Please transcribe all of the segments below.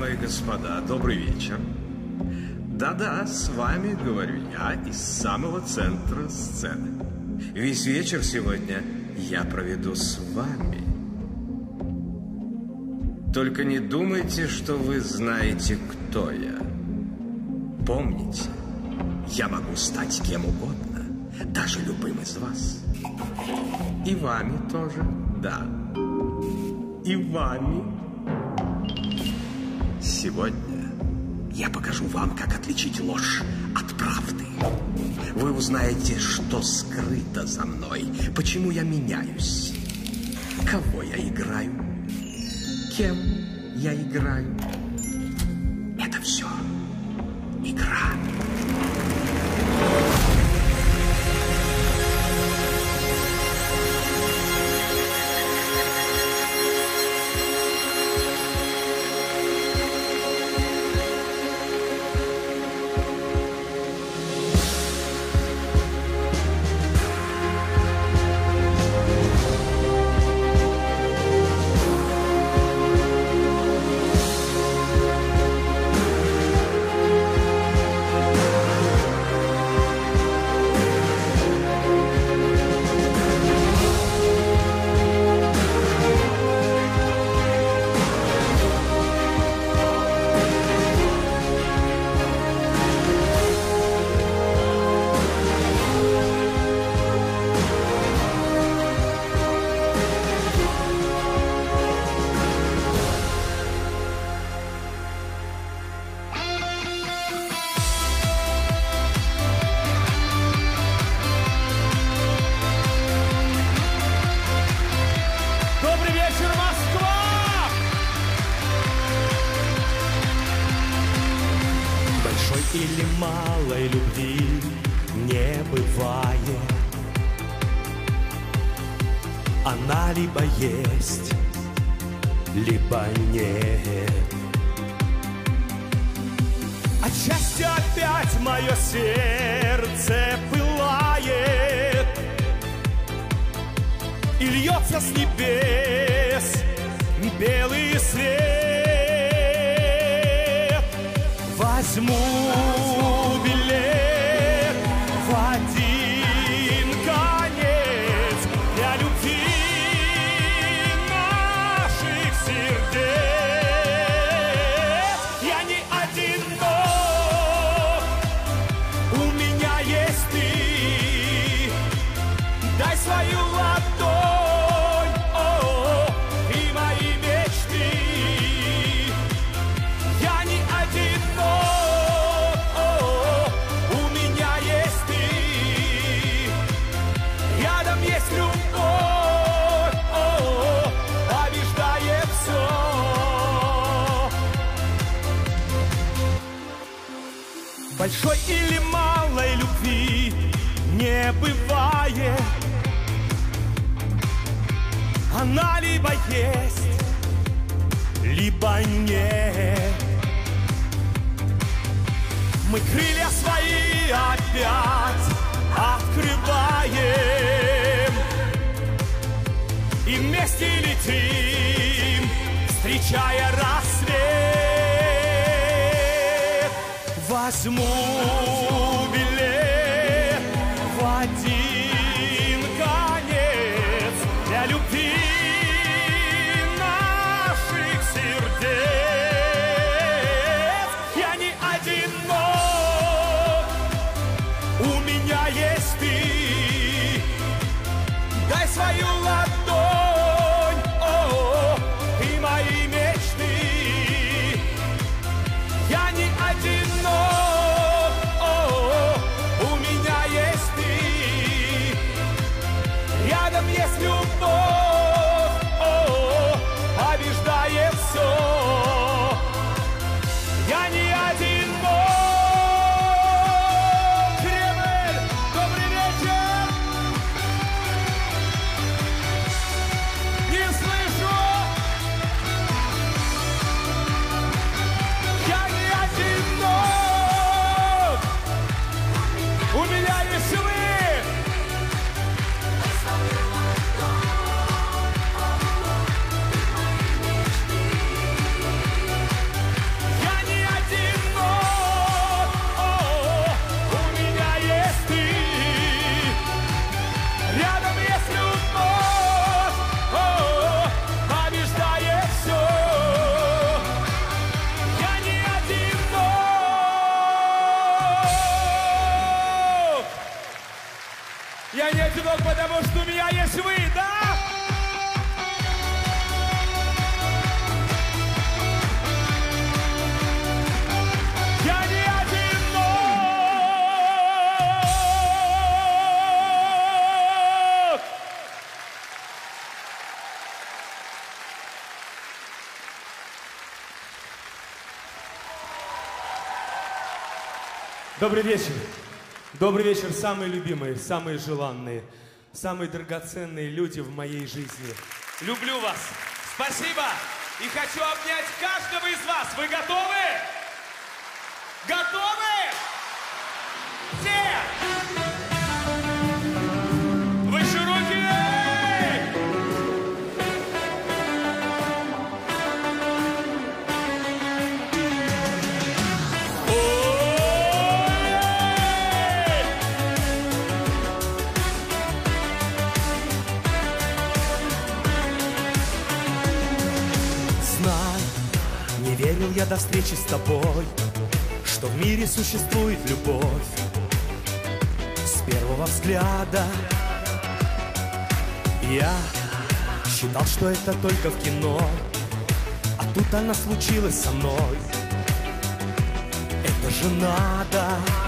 дамы и господа, добрый вечер. Да-да, с вами говорю я из самого центра сцены. Весь вечер сегодня я проведу с вами. Только не думайте, что вы знаете, кто я. Помните, я могу стать кем угодно, даже любым из вас. И вами тоже, да. И вами. Сегодня я покажу вам, как отличить ложь от правды. Вы узнаете, что скрыто за мной, почему я меняюсь, кого я играю, кем я играю. Это все игра. Или малой любви не бывает. Она либо есть, либо нет. Отчасти опять мое сердце пылает и льется с небес белый свет. Возьму билет в один конец для любви наших сердец. Я не одинок, у меня есть ты. Дай свою ладонь, и мои мечты. Я не одинок. Большой или малой любви не бывает. Она либо есть, либо нет. Мы крылья свои опять открываем и вместе летим, встречая рассвет. Возьму билет в один конец для любви наших сердец. Я не одинок, у меня есть ты. Дай свою ладонь, и мои мечты. Я не одинок, у меня есть ты. Рядом есть любовь, побеждает все. Я не одинок. Кремль, добрый вечер. Я не одинок, потому что у меня есть вы, да? Я не одинок. Добрый вечер. Добрый вечер, самые любимые, самые желанные, самые драгоценные люди в моей жизни. Люблю вас. Спасибо. И хочу обнять каждого из вас. Вы готовы? Готовы? Все! Выше руки! Не верил я до встречи с тобой, что в мире существует любовь. С первого взгляда я считал, что это только в кино, а тут она случилась со мной. Это же надо.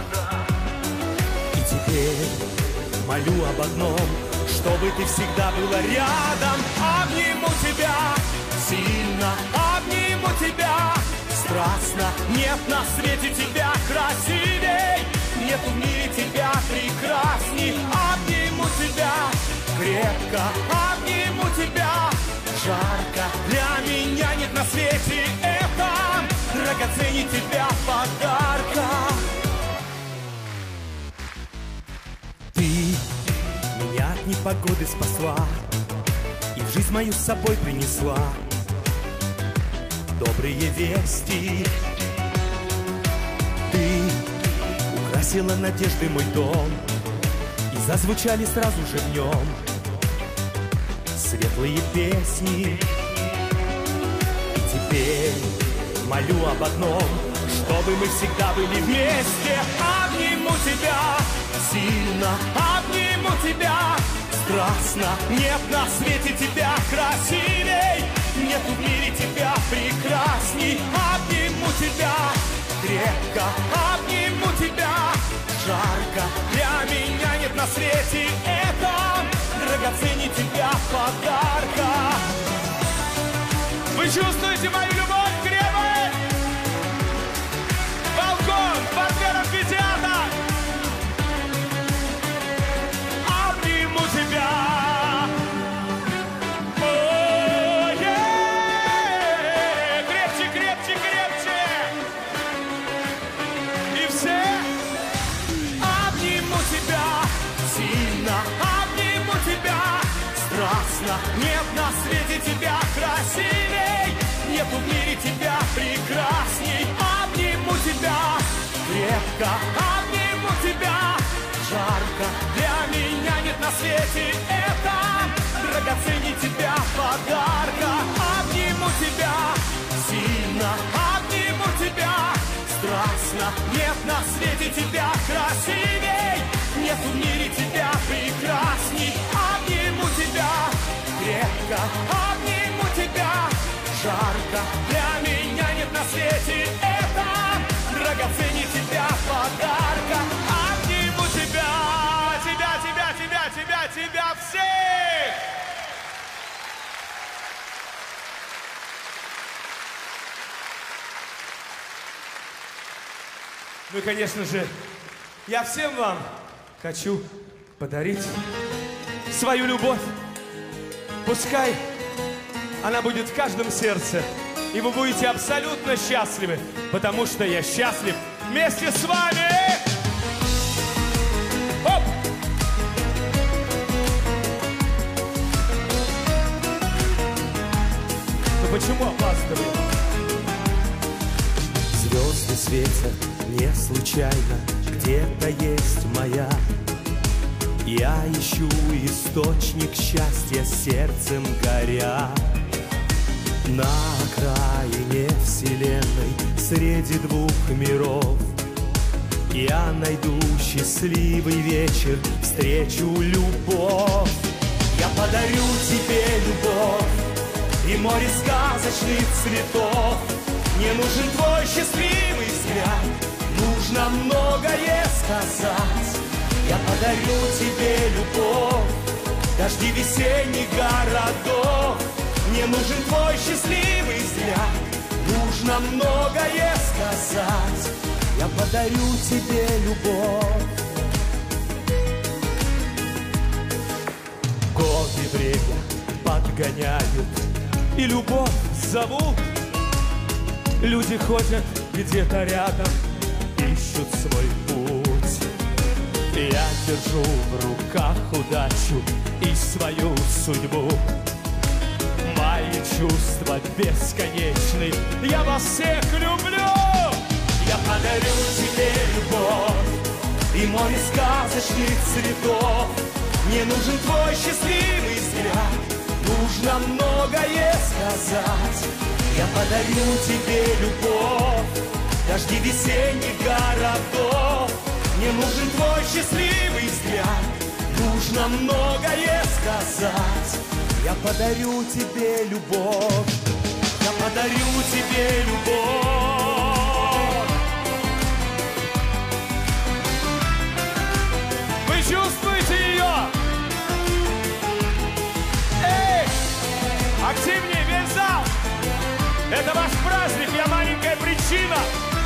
И теперь молю об одном, чтобы ты всегда была рядом. Обниму тебя сильно, обниму тебя страстно. Нет на свете тебя красивей, нет в мире тебя прекрасней. Обниму тебя крепко, обниму тебя жарко. Для меня нет на свете это драгоценней тебя подарка. Ты меня от непогоды спасла и в жизнь мою с собой принесла добрые вести. Ты украсила надеждой мой дом, и зазвучали сразу же в нем светлые песни. И теперь молю об одном, чтобы мы всегда были вместе. Обниму тебя сильно, обниму тебя страстно. Нет на свете тебя красивей, нет в мире тебя прекрасней. Обниму тебя крепко, обниму тебя жарко. Для меня нет на свете это драгоценней тебя подарка. Вы чувствуете мою любовь, крепость? Балкон, партнер амфитеатра. Обниму тебя. Крепче, крепче, крепче. И все. Обниму тебя сильно, обниму тебя страстно. Нет на свете тебя красивей, нет в мире тебя прекрасней. Обниму тебя крепко, обниму тебя жарко. Для меня нет на свете это драгоценней тебя подарка. Обниму тебя сильно, обниму тебя страстно. Нет на свете тебя красивей, нет в мире тебя прекрасней. Обниму тебя крепко, обниму тебя жарко. Для меня нет на свете это драгоценней тебя подарка. Обниму тебя, тебя, тебя, тебя, тебя, тебя всех! Ну и, конечно же, я всем вам хочу подарить свою любовь. Пускай она будет в каждом сердце, и вы будете абсолютно счастливы, потому что я счастлив вместе с вами. Оп! Ну почему опаздываю? Звезды светят не случайно, где-то есть моя. Я ищу источник счастья, сердцем горя. На окраине вселенной, среди двух миров, Я найду счастливый вечер, встречу любовь. Я подарю тебе любовь и море сказочных цветов. Мне нужен твой счастливый взгляд, нужно многое сказать. Я подарю тебе любовь, дожди весенних городов. Мне нужен твой счастливый взгляд, нужно многое сказать. Я подарю тебе любовь. Годы время подгоняют и любовь зовут. Люди ходят где-то рядом, ищут свой путь. Я держу в руках удачу и свою судьбу. Мои чувства бесконечны, я вас всех люблю. Я подарю тебе любовь и море сказочных цветов. Мне нужен твой счастливый взгляд, нужно многое сказать. Я подарю тебе любовь, дожди весенних городов. Мне нужен твой счастливый взгляд, нужно многое сказать. Я подарю тебе любовь, я подарю тебе любовь. Вы чувствуете ее? Эй, активнее весь зал! Это ваш праздник, я маленькая причина.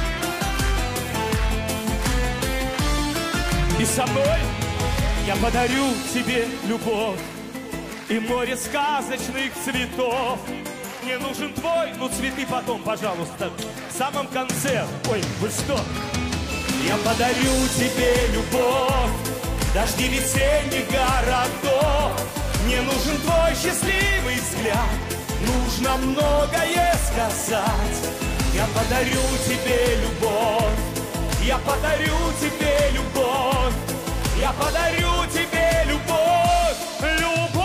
И со мной я подарю тебе любовь и море сказочных цветов. Мне нужен твой, ну цветы потом, пожалуйста, в самом конце. Ой, вы что? Я подарю тебе любовь, дожди весенних городов. Мне нужен твой счастливый взгляд, нужно многое сказать. Я подарю тебе любовь, я подарю тебе любовь, я подарю тебе любовь, любовь.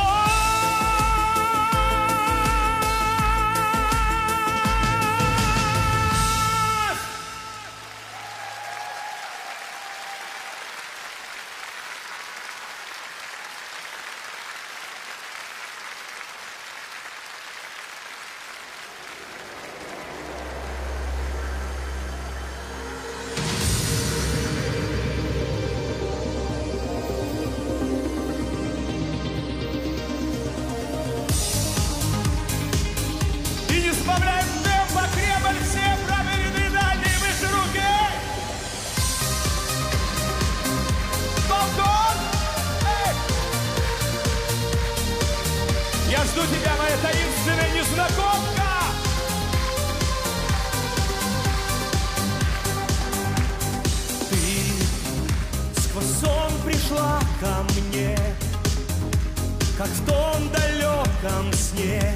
Жду тебя, моя таинственная незнакомка! Ты сквозь сон пришла ко мне, как в том далеком сне,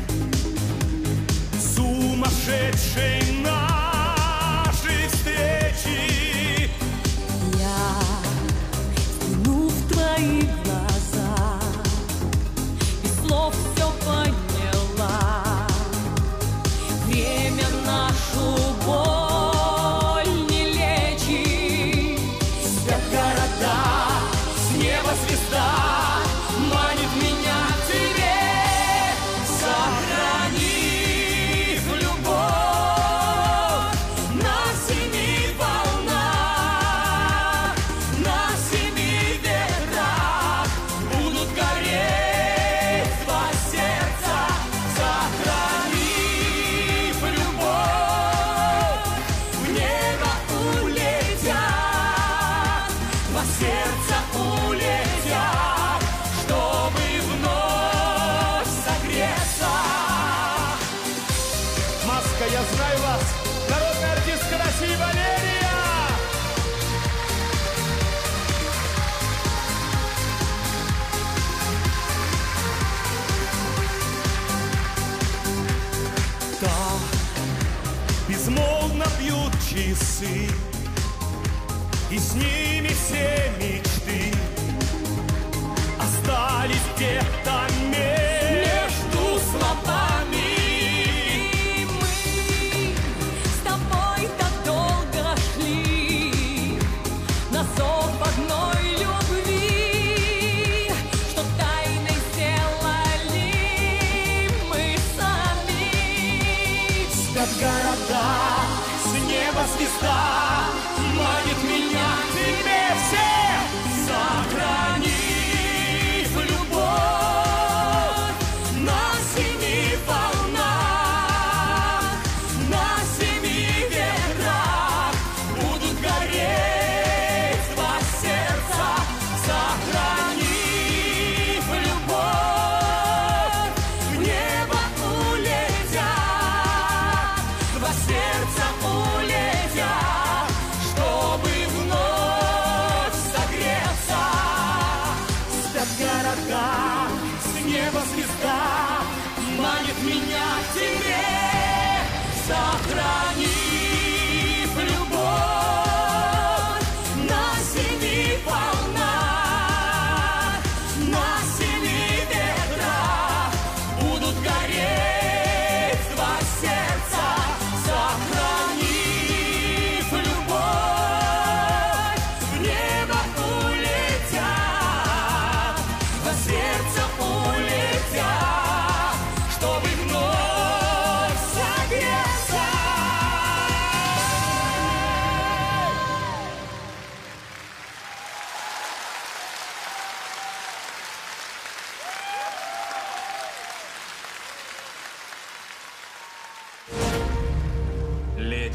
сумасшедшей нашей встречи. Я взгляну в твои глаза, без слов все поняла. Время нашу боль не лечит. Спят города, с неба звезда манит меня к тебе. Сохрани любовь на семи волнах, на семи ветрах будут гореть два сердца. Сохрани любовь, в небо улетят, два сердца улетят, чтобы вновь согреться. Маска, я знаю вас, народная артистка России Валерия! Так безмолвно бьют часы, и с ними все мечты остались где-то между словами. И мы с тобой так долго шли,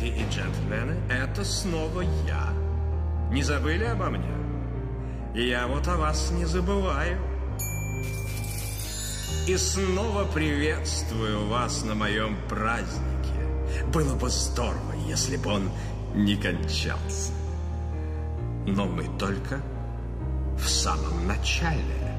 Леди и джентльмены, это снова я. Не забыли обо мне? Я вот о вас не забываю. И снова приветствую вас на моем празднике. Было бы здорово, если бы он не кончался. Но мы только в самом начале.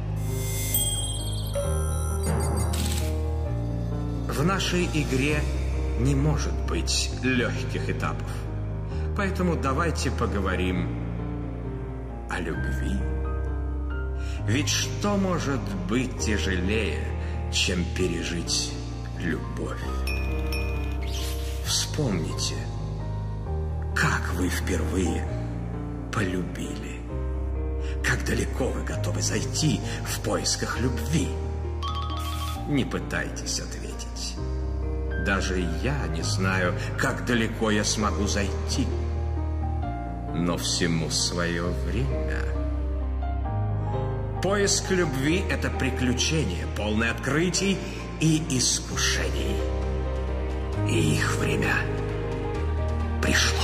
В нашей игре не может быть легких этапов. Поэтому давайте поговорим о любви. Ведь что может быть тяжелее, чем пережить любовь? Вспомните, как вы впервые полюбили. Как далеко вы готовы зайти в поисках любви? Не пытайтесь ответить. Даже я не знаю, как далеко я смогу зайти. Но всему свое время. Поиск любви – это приключение, полное открытий и искушений. И их время пришло.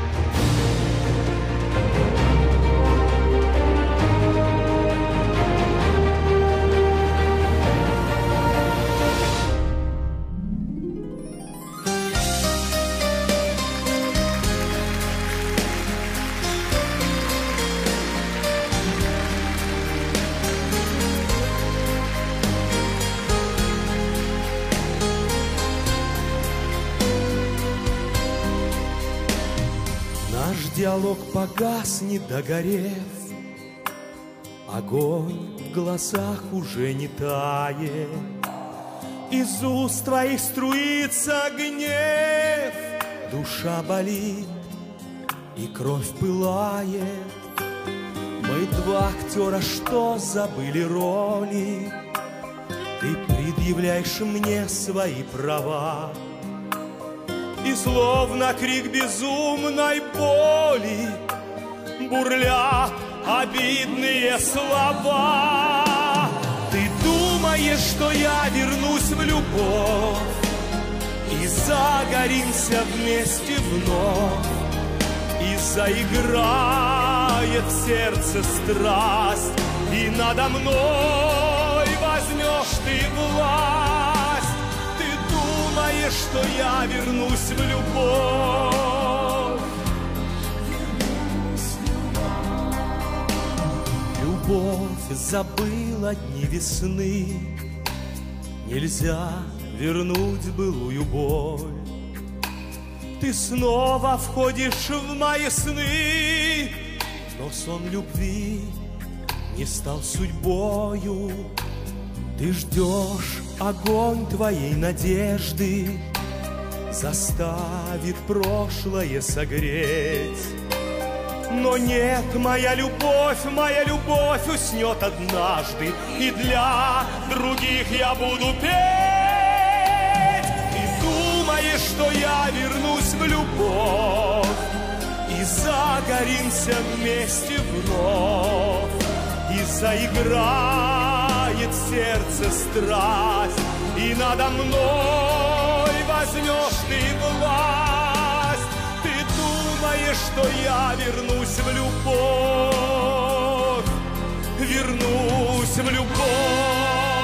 Диалог погас, не догорев, огонь в глазах уже не тает, из уст твоих струится гнев, душа болит и кровь пылает. Мы два актера, что забыли роли, ты предъявляешь мне свои права. И словно крик безумной боли бурлят обидные слова. Ты думаешь, что я вернусь в любовь и загоримся вместе вновь, и заиграет в сердце страсть, и надо мной возьмешь ты власть. Думаешь, что я вернусь в любовь. Любовь забыла дни весны, нельзя вернуть былую боль. Ты снова входишь в мои сны, но сон любви не стал судьбою. Ты ждешь, огонь твоей надежды заставит прошлое согреть. Но нет, моя любовь уснет однажды, и для других я буду петь. И думаешь, что я вернусь в любовь и загоримся вместе вновь, и заиграет в сердце страсть, и надо мной возьмешь ты власть. Ты думаешь, что я вернусь в любовь, вернусь в любовь.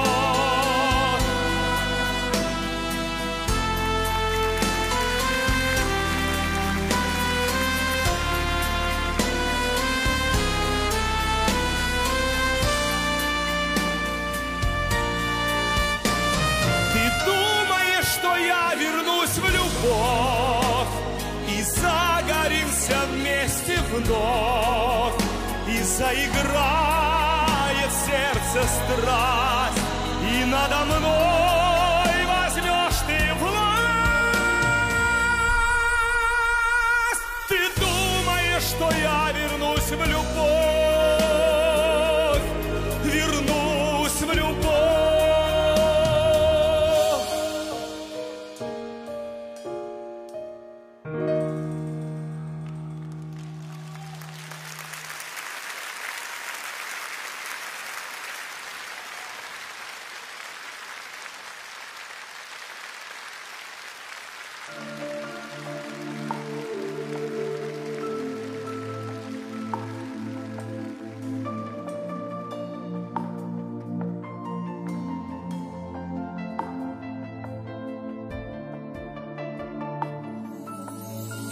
И загоримся вместе вновь, и заиграет в сердце страсть, и надо мной возьмешь ты власть. Ты думаешь, что я вернусь в любовь, вернусь в любовь.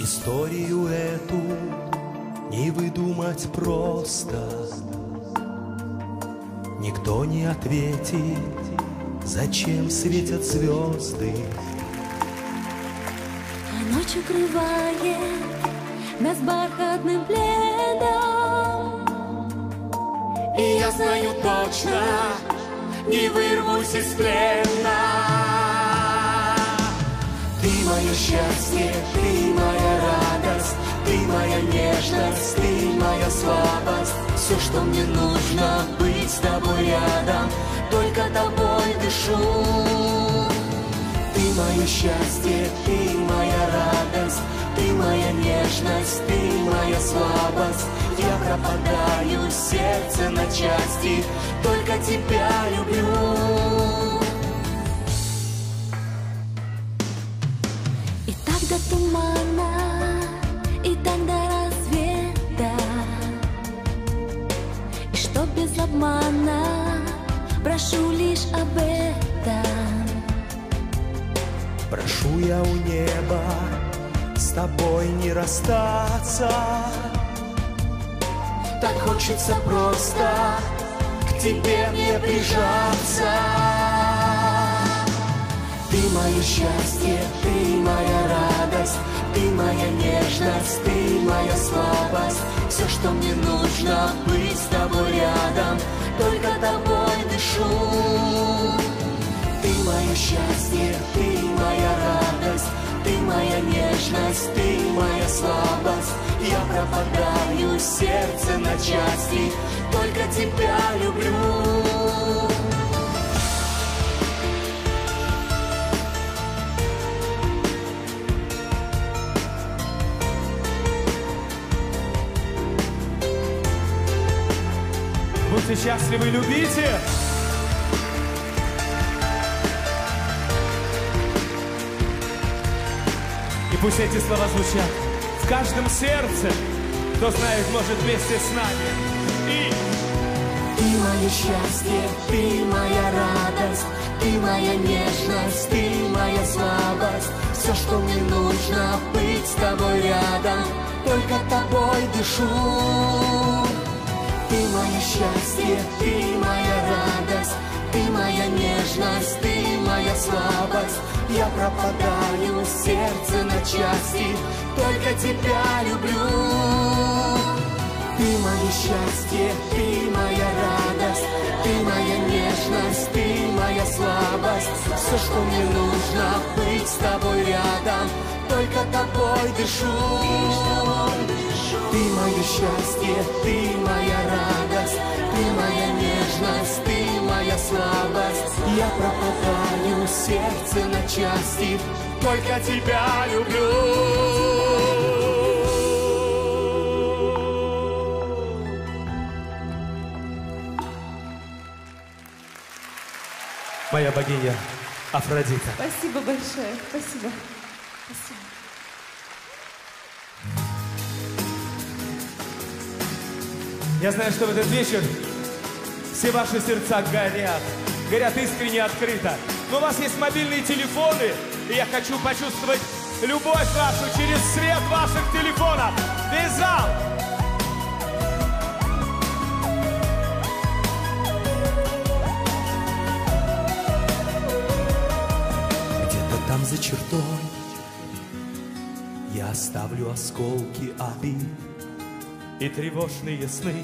Историю эту не выдумать просто. Никто не ответит, зачем светят звезды. А ночь укрывает нас бархатным пледом. И я знаю точно, не вырвусь из плена. Ты мое счастье, ты моя радость, ты моя нежность, ты моя слабость. Все, что мне нужно, быть с тобой рядом, только тобой дышу. Ты мое счастье, ты моя радость, ты моя нежность, ты моя слабость. Я пропадаю, сердце на части, только тебя люблю. И так до тумана, и так до рассвета, и что без обмана, прошу лишь об этом. Прошу я у неба с тобой не расстаться. Так хочется просто к тебе мне прижаться. Ты мое счастье, ты моя радость, ты моя нежность, ты моя слабость. Все, что мне нужно, быть с тобой рядом, только тобой дышу. Ты мое счастье, ты моя радость, ты моя нежность, ты моя слабость. Я пропадаю, сердце на части, только тебя люблю. Будьте счастливы, любите! И пусть эти слова звучат в каждом сердце, кто знает, может вместе с нами. И ты мое счастье, ты моя радость, ты моя нежность, ты моя слабость. Все, что мне нужно, быть с тобой рядом, только тобой дышу. Ты мое счастье, ты моя радость, ты моя нежность, ты моя слабость. Я пропадаю, сердце на части, только тебя люблю. Ты мое счастье, ты моя радость, ты моя нежность, ты моя слабость. Все, что мне нужно, быть с тобой рядом, только тобой дышу. Ты мое счастье, ты моя радость, ты моя нежность, ты моя слабость. Я пропадаю, сердце на части, только тебя люблю. моя богиня Афродита. Спасибо большое, спасибо. Спасибо. Я знаю, что в этот вечер все ваши сердца горят, горят искренне, открыто. Но у вас есть мобильные телефоны, и я хочу почувствовать любовь вашу через свет ваших телефонов. Весь зал! Где-то там за чертой я оставлю осколки обид И тревожные сны,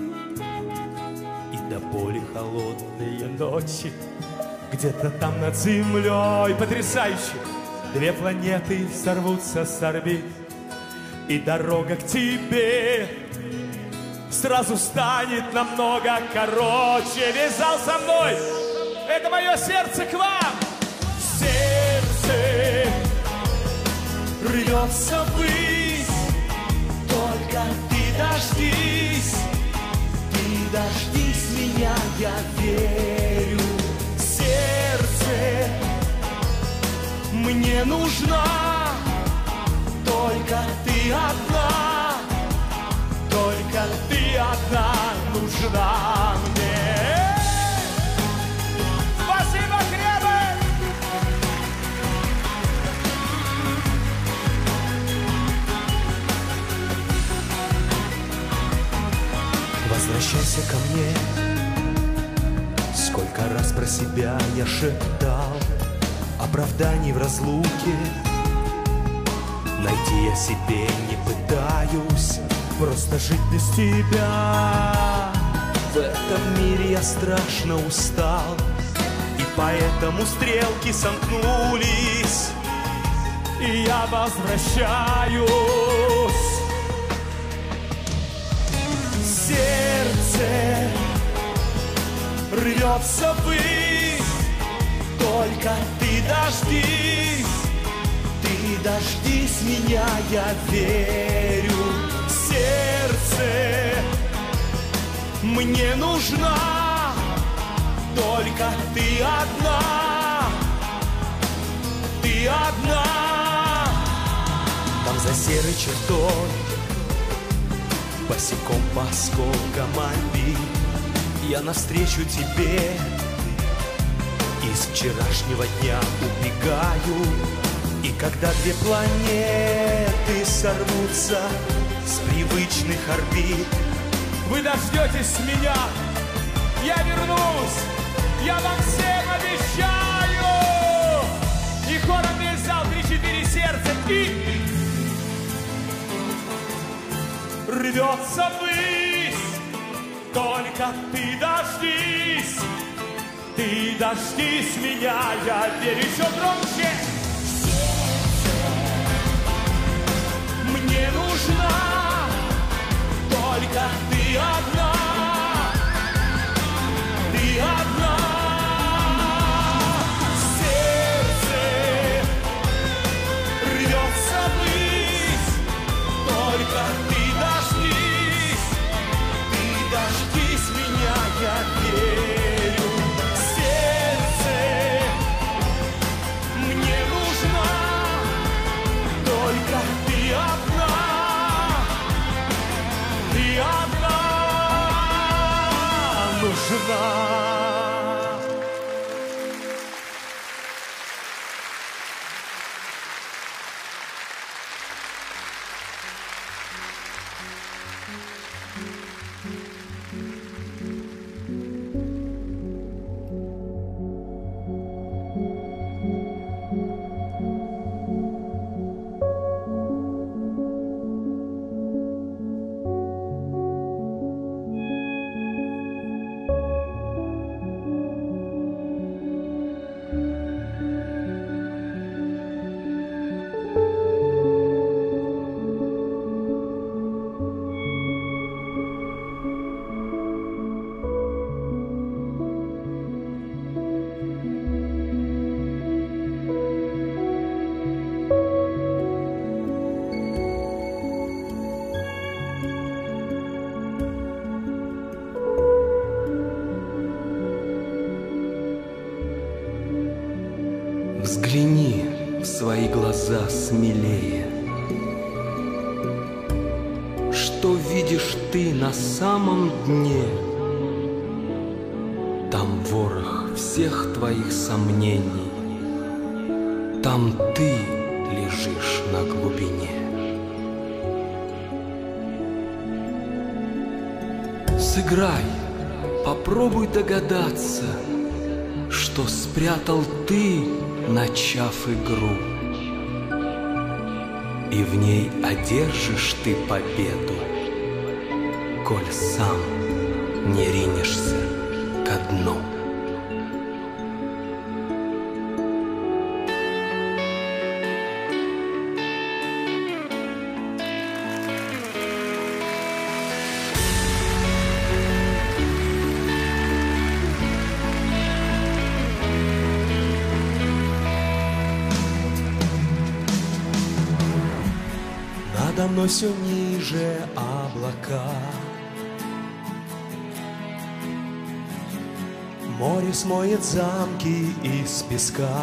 и до боли холодные ночи. Где-то там над землей потрясающе две планеты сорвутся с орбит, и дорога к тебе сразу станет намного короче. Весь зал со мной! Это мое сердце к вам! Сердце рвется ввысь, только ты дождись меня, я верю. Сердце мне нужна, только ты одна, только ты одна нужна мне. Спасибо, Кремль! Сколько раз про себя я шептал оправданий в разлуке. Найти я себе не пытаюсь, просто жить без тебя. В этом мире я страшно устал, и поэтому стрелки сомкнулись, и я возвращаюсь. Сердце рвется ввысь, только ты дождись. Ты дождись меня, я верю. Сердце, мне нужна только ты одна. Ты одна. Там за серой чертой, босиком по осколкам обид, я навстречу тебе из вчерашнего дня убегаю. И когда две планеты сорвутся с привычных орбит, вы дождетесь меня, я вернусь, я вам всем обещаю. И хором весь зал, 3-4 сердца, и рвется ввысь, только ты дождись. Ты дождись меня, я верю. Еще громче. мне нужна только ты одна. Ты одна. Сердце рвется ввысь, только ты дождись. Ты дождись меня, я верю. Сердце, мне нужна только ты одна. Ты одна нужна. Взгляни в свои глаза смелее. Что видишь ты на самом дне? Там ворох всех твоих сомнений. Там ты лежишь на глубине. Сыграй, попробуй догадаться, что спрятал ты, начав игру, и в ней одержишь ты победу, коль сам не ринешься ко дну. Надо мной все ниже облака. Море смоет замки из песка.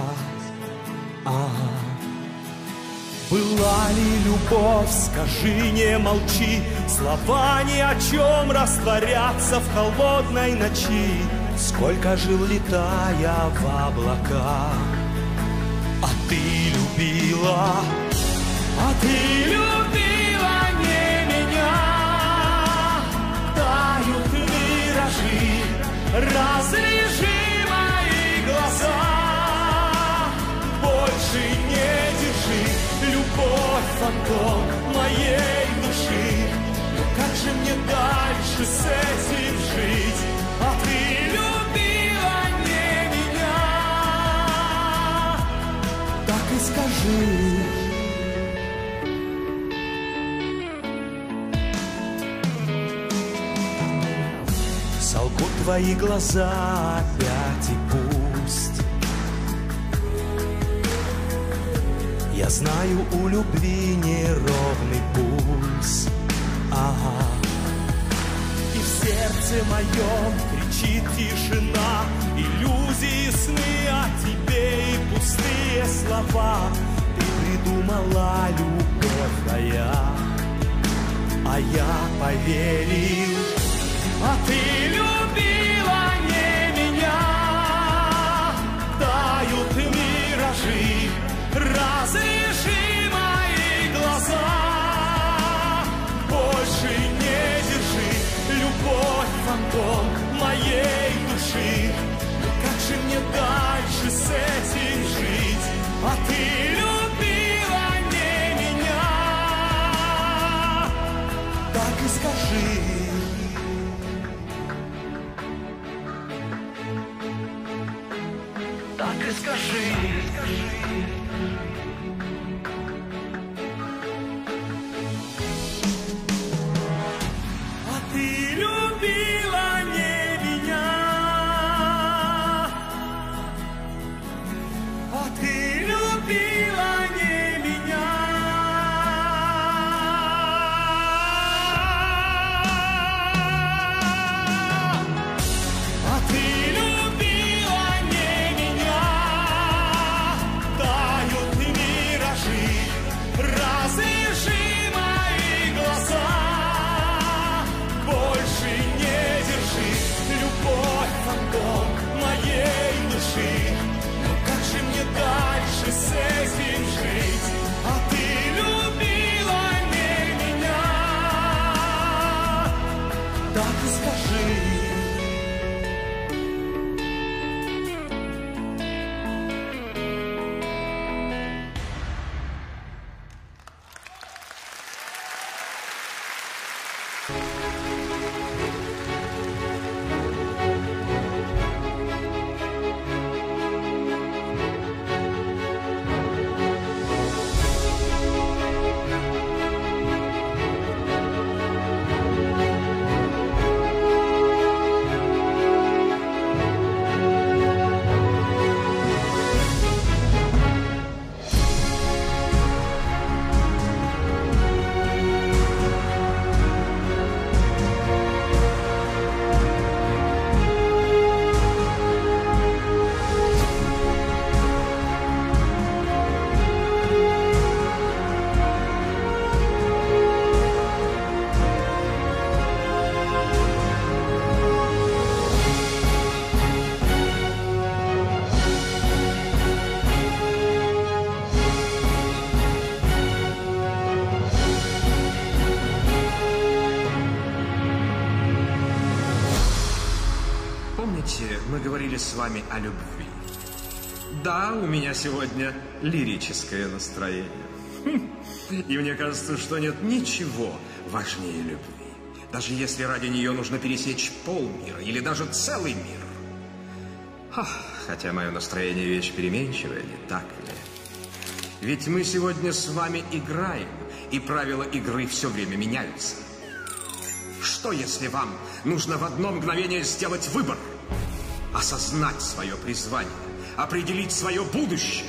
Была ли любовь, скажи, не молчи. Слова ни о чем растворятся в холодной ночи. Сколько жил, летая в облаках. А ты любила, а ты любила не меня. Тают миражи, разлежи фантом моей души. Но как же мне дальше с этим жить? А ты любила не меня. Так и скажи. Солгут твои глаза опять, и пусть. Я знаю, у любви неровный пульс. Ага. И в сердце моем кричит тишина, иллюзии, сны о тебе и пустые слова. Ты придумала любовь, а я поверил. А ты любила не меня. Тают миражи, разреши мои глаза. Больше не держи, любовь, фантом моей души. Но как же мне дальше с этим жить? А ты любила не меня. Так и скажи. Так и скажи. А ты любила не меня. А ты любила не меня. А ты любила не меня. Тают миражи, разреши мои глаза. Больше не держи, любовь, фантом моей души. Но как же мне дальше с этим жить? А ты любила не меня. Так и скажи. Мы говорили с вами о любви. Да, у меня сегодня лирическое настроение. И мне кажется, что нет ничего важнее любви. Даже если ради нее нужно пересечь полмира или даже целый мир. Хотя мое настроение вещь переменчивая, не так ли? Ведь мы сегодня с вами играем, и правила игры все время меняются. Что, если вам нужно в одно мгновение сделать выбор? Осознать свое призвание, определить свое будущее.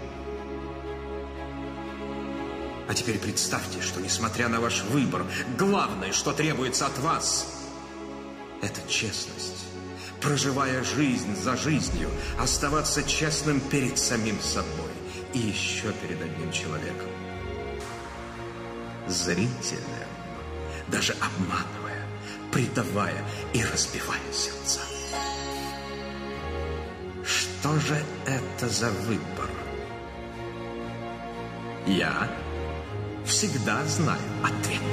А теперь представьте, что, несмотря на ваш выбор, главное, что требуется от вас, это честность. Проживая жизнь за жизнью, оставаться честным перед самим собой и еще перед одним человеком. Зрительным, даже обманывая, предавая и разбивая сердца. Что же это за выбор? Я всегда знаю ответ.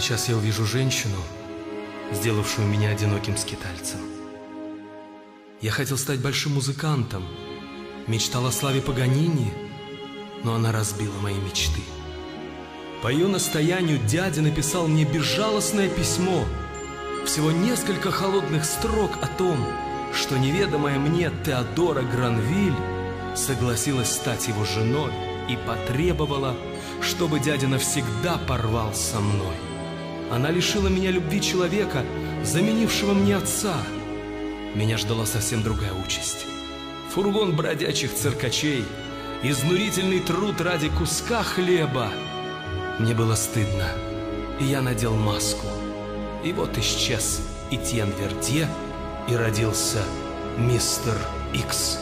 Сейчас я увижу женщину, сделавшую меня одиноким скитальцем. Я хотел стать большим музыкантом, мечтал о славе Паганини, но она разбила мои мечты. По ее настоянию дядя написал мне безжалостное письмо, всего несколько холодных строк о том, что неведомая мне Теодора Гранвиль согласилась стать его женой и потребовала, чтобы дядя навсегда порвал со мной. Она лишила меня любви человека, заменившего мне отца. Меня ждала совсем другая участь. Фургон бродячих циркачей, изнурительный труд ради куска хлеба. Мне было стыдно, и я надел маску. И вот исчез Этьен Вердье, и родился мистер Икс.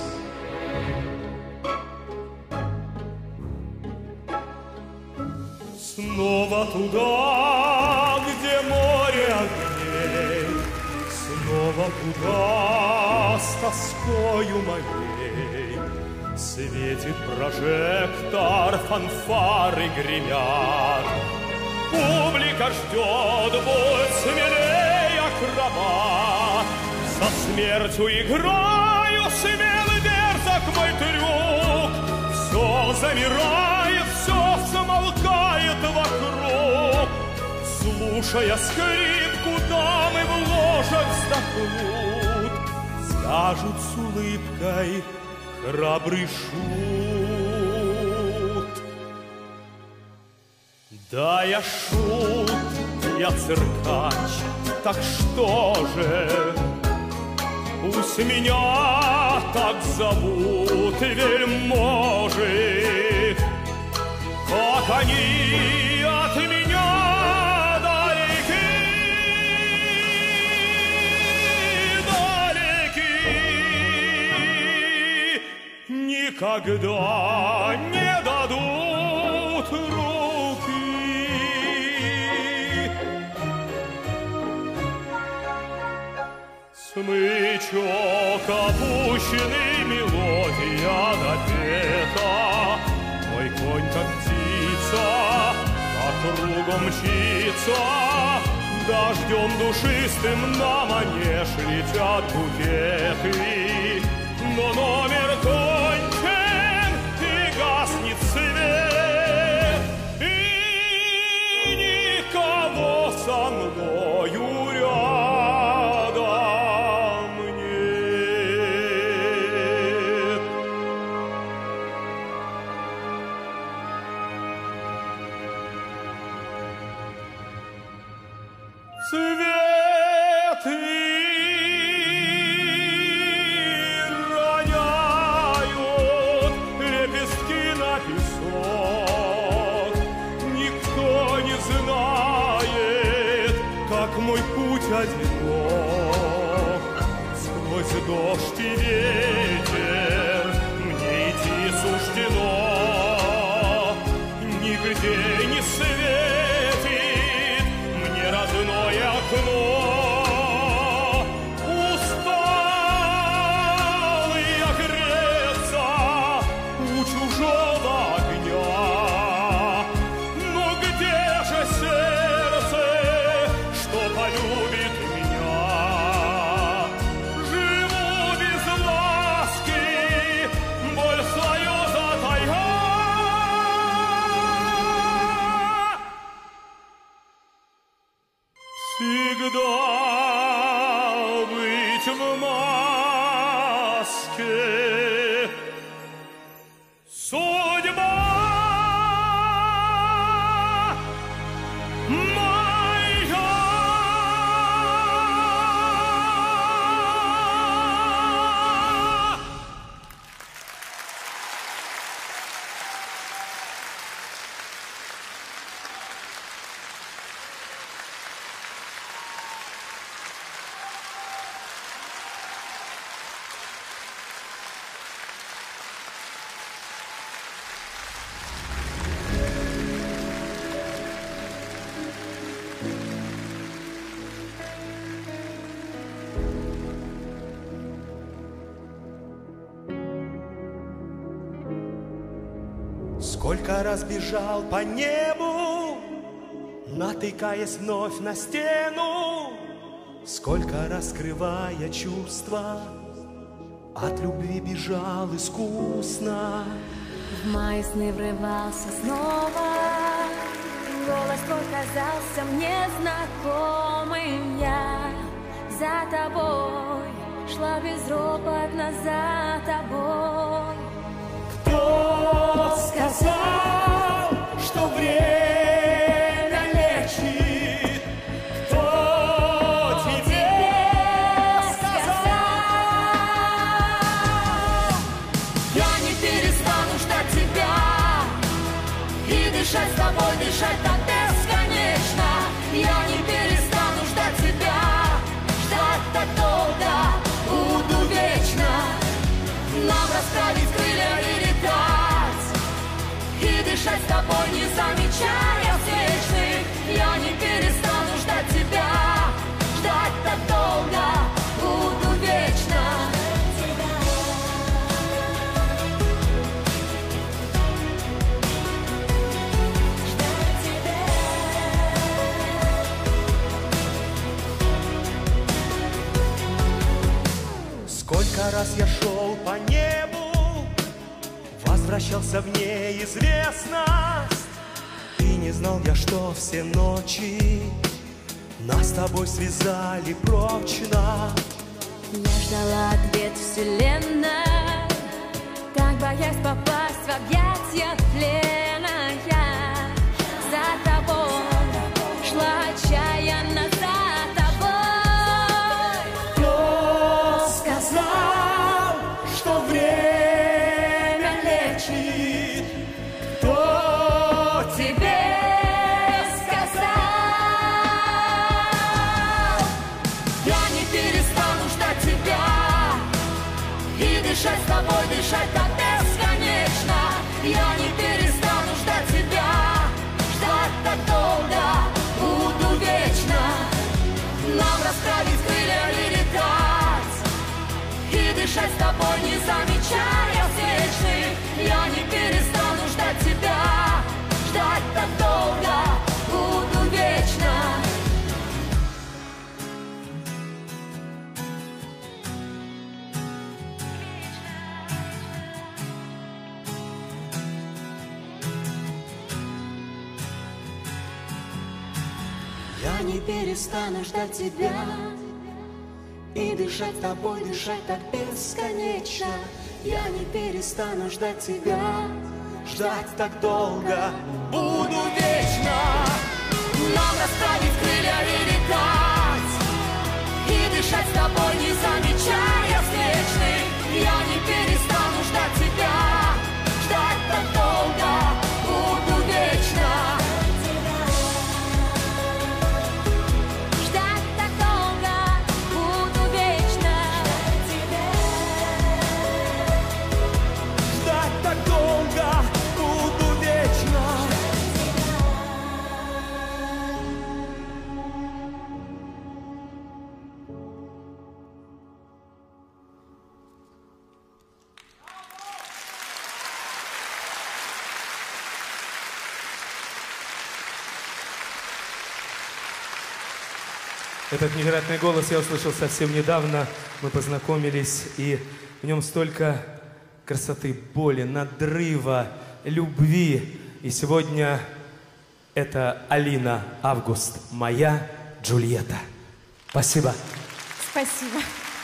Снова туда, где море огней, снова туда с тоскою моей. Светит прожектор, фанфары гремят, публика ждет, будь смелей, акробат. Со смертью играю, смелый дерзок мой трюк. Все замирает, все замолкает вокруг. Слушая скрипку, дамы в ложах вздохнут. Скажут с улыбкой храбрый шут. Да, я шут, я циркач, так что же? Пусть меня так зовут вельможи, как они от меня далеки, далеки, никогда не дадут руки. Смычок опущенный, мелодия допета. Мой конь, как птица, по кругу мчится. Дождем душистым на манеж летят букеты. Но номер кончен, и гаснет свет, и никого со мною рядом нет. Цветы роняют лепестки на песок. Никто не знает, как мой путь одинок. Сквозь дождь и ветер мне идти суждено. Нигде не светит мне родное окно. Устал я греться у чужого огня. Но где же сердце, что полюбит меня? Живу без ласки, боль свою затая. Всегда быть в маске. Судьба моя. Сколько раз бежал по небу, натыкаясь вновь на стену, сколько раскрывая чувства, от любви бежал искусно. В мои сны врывался снова, голос твой казался мне знакомым. Я за тобой шла безропотно за тобой. Кто сказал, что время лечит? Кто тебе сказал? Я не перестану ждать тебя и дышать с тобой, дышать так бесконечно. Я не перестану ждать тебя, ждать так долго, буду вечно. Нам расправить крылья и летать, и дышать с тобой, не замечая встречных. Я не перестану ждать тебя, ждать так долго, буду вечно. Сколько раз я шел по небу, возвращался в неизвестность, и не знал я, что все ночи нас с тобой связали прочно. Я ждала ответ вселенной, так боясь попасть в объятия плена. Я за тобой шла отчаянно за тобой. Кто сказал, что время лечит? Кто Тебе сказал, я не перестану ждать тебя и дышать с тобой, дышать так бесконечно. Я не перестану ждать тебя, ждать так долго, буду вечно. Нам расправить крылья и летать, и дышать с тобой, не замечая встречных. Я не перестану ждать тебя, ждать так долго, буду вечно. Я не перестану ждать тебя и дышать с тобой, дышать так бесконечно. Я не перестану ждать тебя, ждать так долго, буду вечно. нам расправить крылья и летать, и дышать с тобой, не замечая встречных. Я не перестану ждать тебя, ждать так долго, буду вечно. Ждать так долго, буду вечно. Ждать так долго, буду вечно. Этот невероятный голос я услышал совсем недавно. Мы познакомились, и в нем столько красоты, боли, надрыва, любви. И сегодня это Алина Август, моя Джульетта. Спасибо. Спасибо.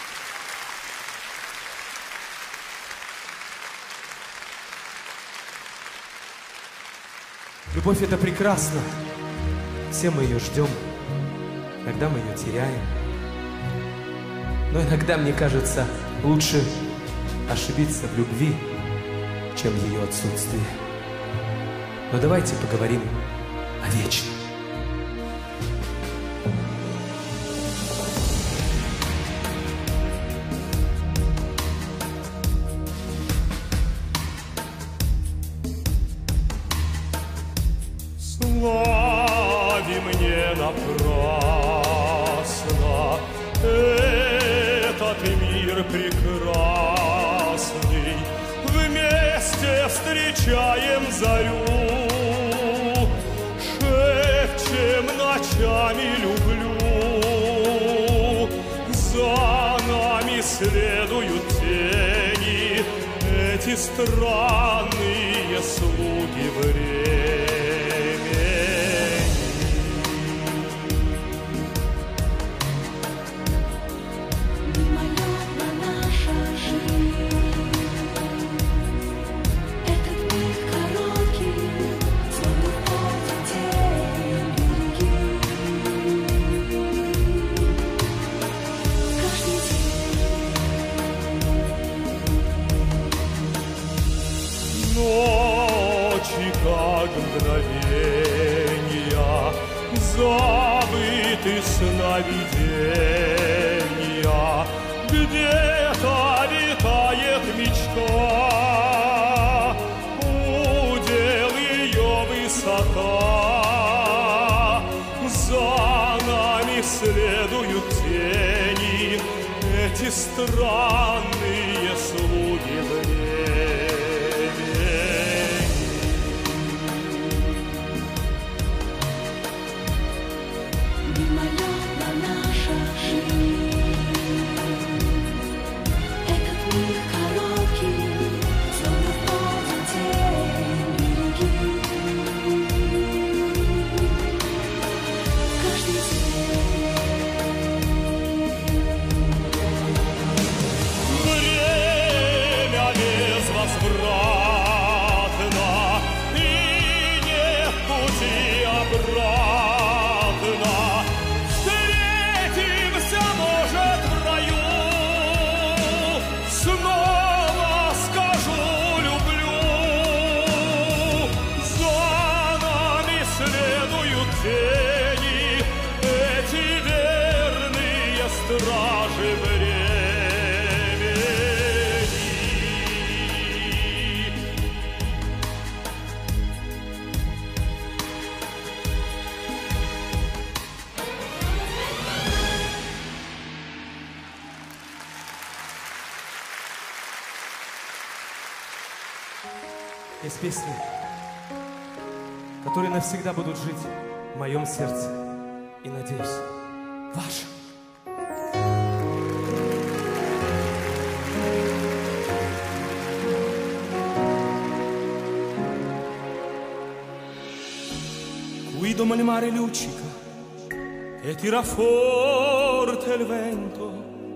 Любовь — это прекрасно. Все мы ее ждем. Иногда мы ее теряем. Но иногда, мне кажется, лучше ошибиться в любви, чем в ее отсутствии. Но давайте поговорим о вечном. Слави мне напрасно этот мир прекрасный. Вместе встречаем зарю, шепчем странные слуги времени. Мимолетна наша жизнь, этот миг короткий, словно входит тень реки. Каждый день Ночи, как мгновения, забыты сновидения, где-то летает мечта, удел ее высота, за нами следуют тени, эти странные слуги времени. мимолетна наша жизнь, этот миг короткий, словно входит тень реки. Каждый Время безвозвратно, и нет пути обратно. Встретимся, может, в раю, снова скажу люблю. За нами следуют тени, эти верные стражи времени. Есть песни, которые навсегда будут жить в моем сердце и, надеюсь, вашем. Guido al mare luccica e tira forte il vento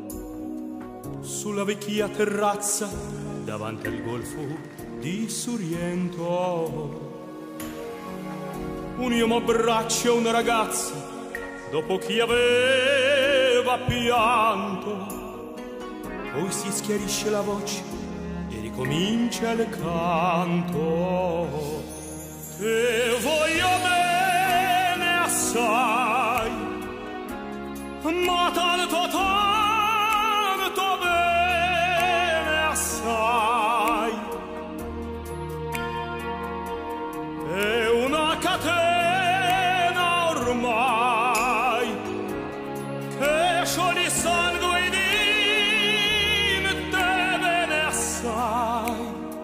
sulla vecchia terrazza davanti al golfo di Sorrento. Un uomo abbraccia una ragazza dopo chi aveva pianto, poi si schiarisce la voce e ricomincia il canto. Te voglio bene assai, ma tanto bene assai. È una catena ormai che scioglie sangue di te bene assai.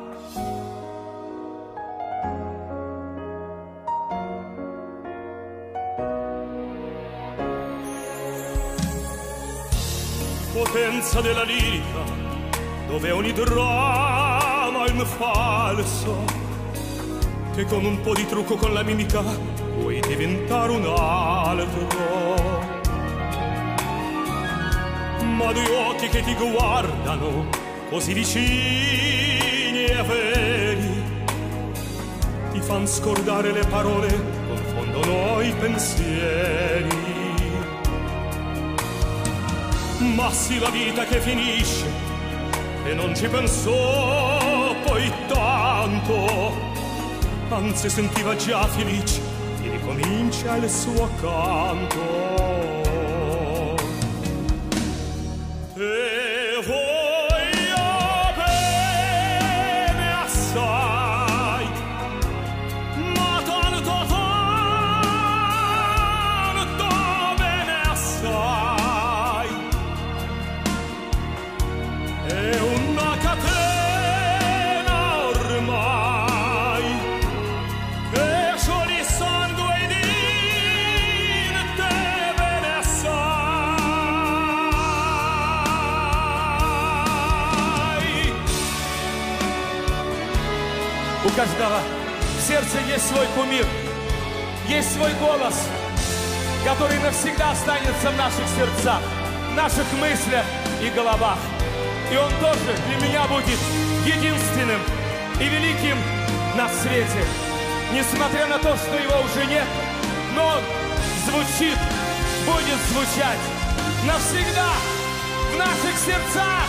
Potenza della lirica, dove ogni dramma è un falso, che con un po' di trucco con la mimica puoi diventare un altro. Ma due occhi che ti guardano così vicini e veri ti fan scordare le parole, confondono i pensieri. Ma sì, la vita che finisce e non ci pensò poi tanto, anzi sentiva già felice e ricomincia il suo canto. Te voglio bene assai, ma tanto bene assai. È una catena ormai che scioglie sangue di te bene assai. каждого в сердце есть свой кумир, есть свой голос, который навсегда останется в наших сердцах, в наших мыслях и головах. И он тоже для меня будет единственным и великим на свете. Несмотря на то, что его уже нет, но он звучит, будет звучать навсегда в наших сердцах.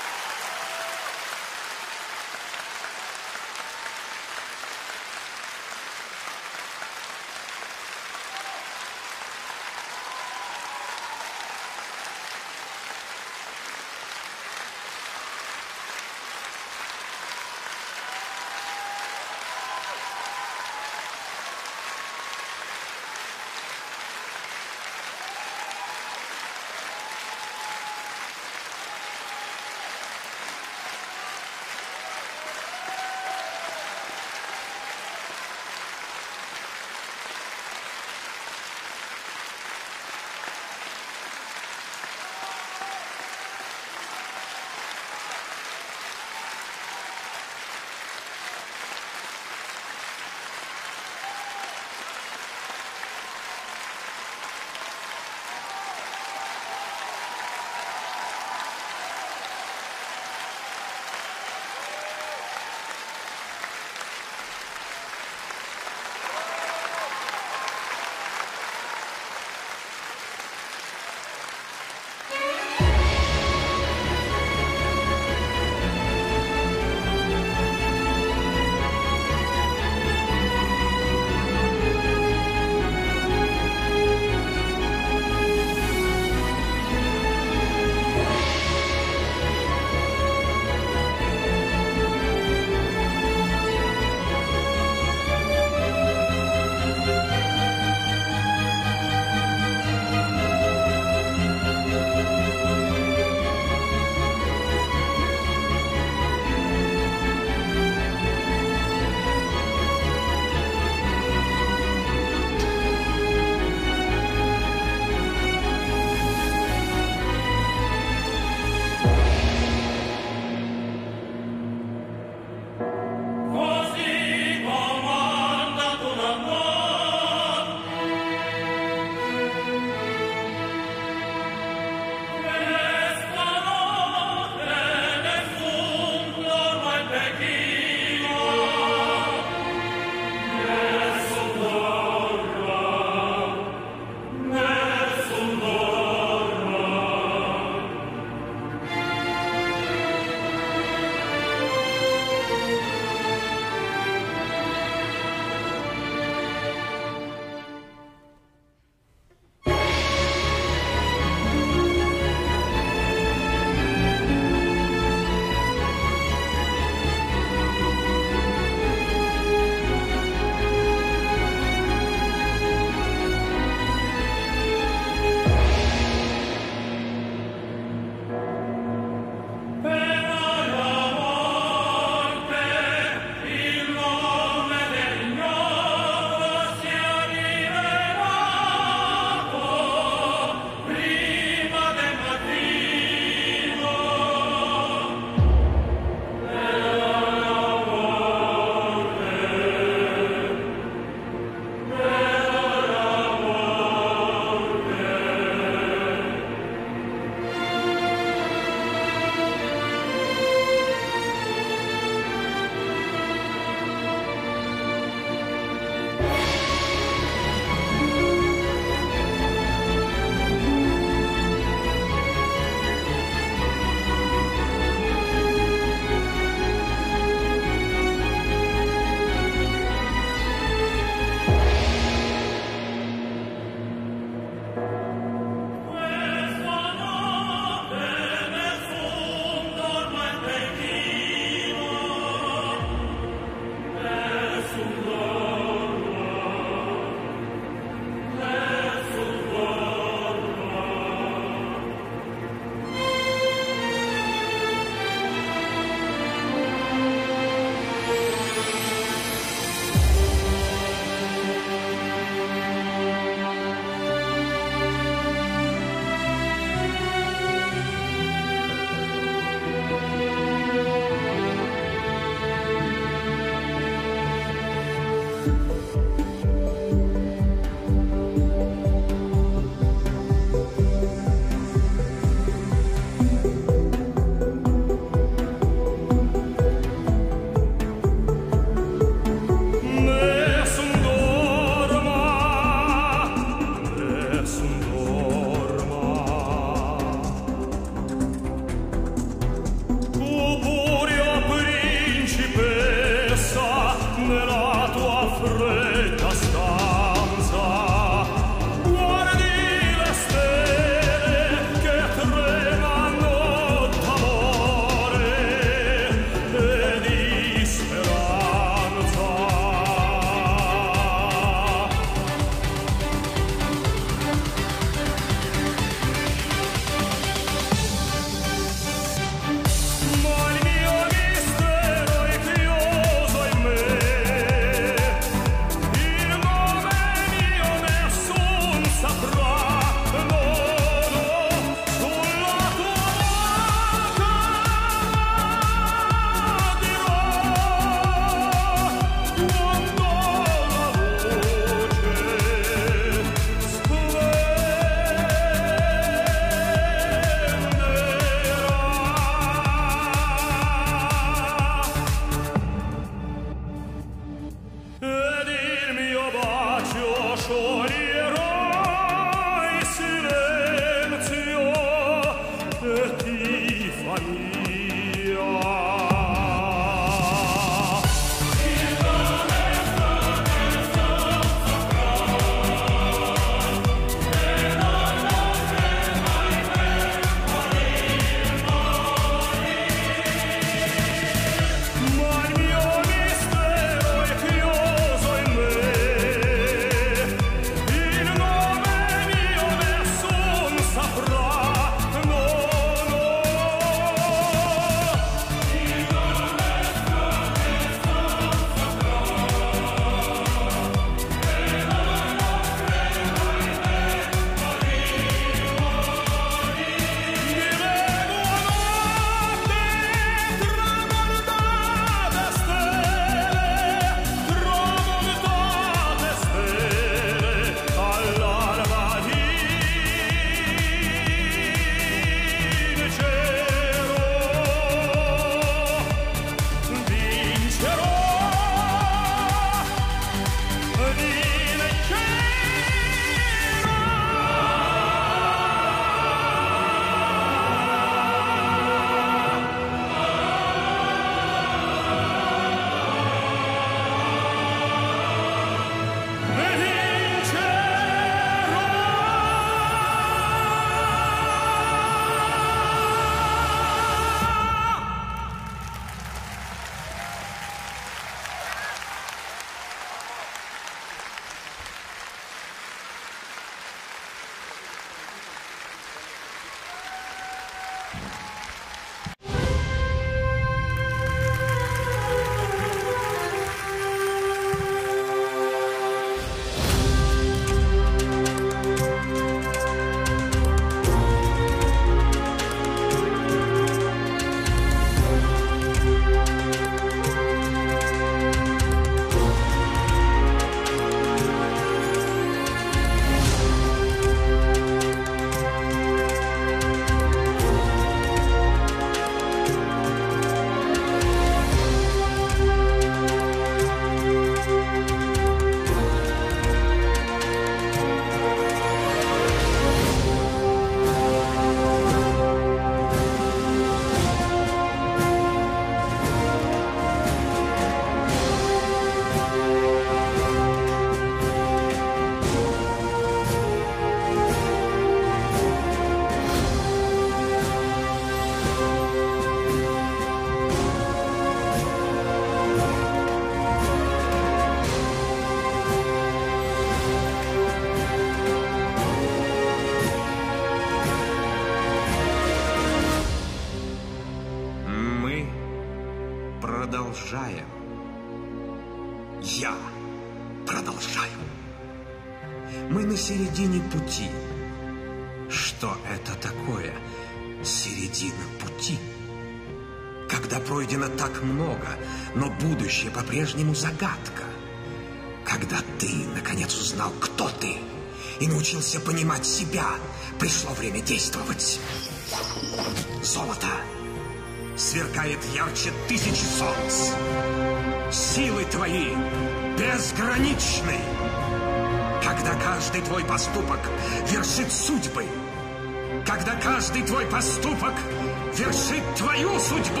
Мы на середине пути. Что это такое? Середина пути. Когда пройдено так много, но будущее по-прежнему загадка. Когда ты, наконец, узнал, кто ты, и научился понимать себя, пришло время действовать. Золото сверкает ярче тысячи солнц. Силы твои безграничны. Когда каждый твой поступок вершит судьбы, когда каждый твой поступок вершит твою судьбу.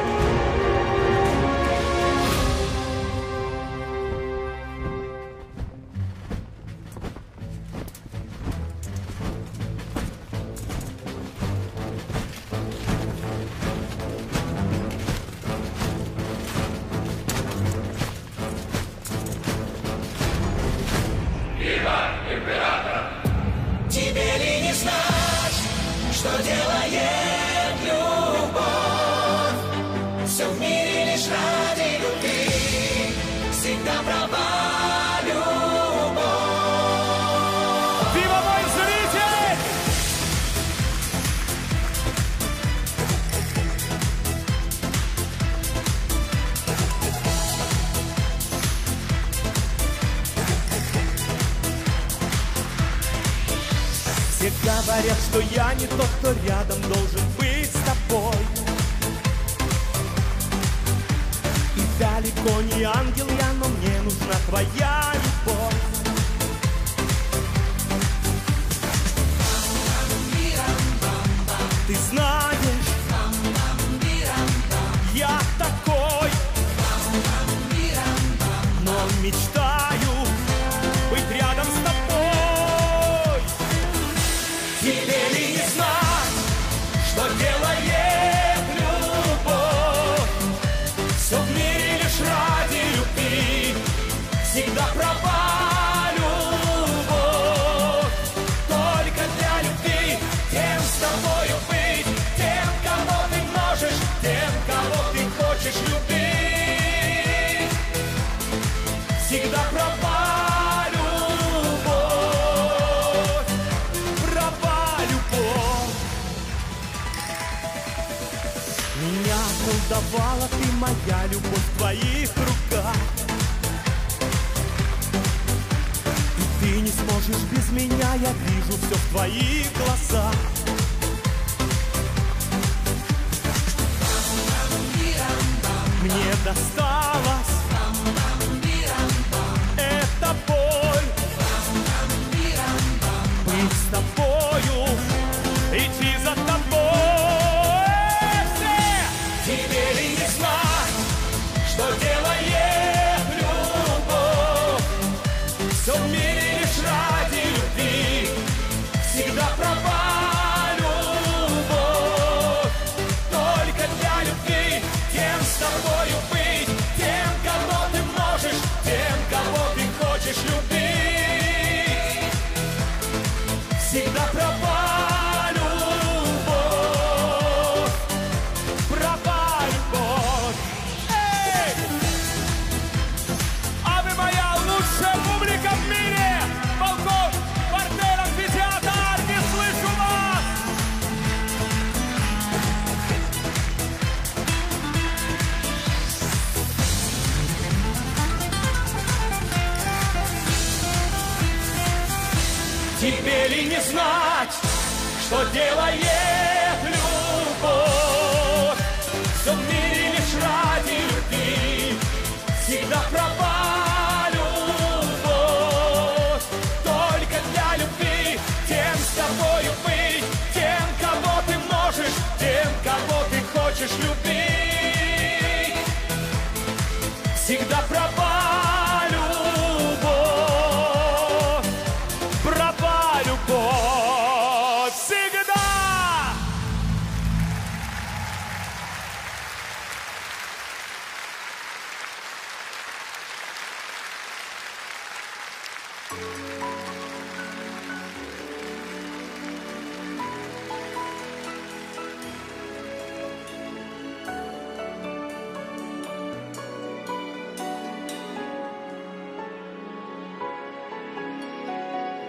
Все говорят, что я не тот, кто рядом должен быть с тобой. И далеко не ангел я, но мне нужна твоя любовь. Ты знаешь, я такой, но мечтаю быть рядом с тобой. Тебе ли не знать, что делает любовь? Все в мире лишь ради любви, всегда права любовь. Только для любви, тем с тобою быть, тем, кого ты можешь, тем, кого ты хочешь любить. Всегда права. Давала ты, моя любовь, в твоих руках. И ты не сможешь без меня, я вижу все в твоих глазах. Мне досталось эта боль. Быть с тобою, идти за тобой. Тебе ли не знать, что делает любовь? Все в мире лишь ради любви, всегда права любовь. Только для любви, тем с тобою быть, тем, кого ты можешь, тем, кого ты хочешь любить. Всегда права. Тебе ли не знать, что делает любовь? Все в мире лишь ради любви, всегда права любовь. Только для любви, тем с тобою быть, тем, кого ты можешь, тем, кого ты хочешь любить. Всегда права.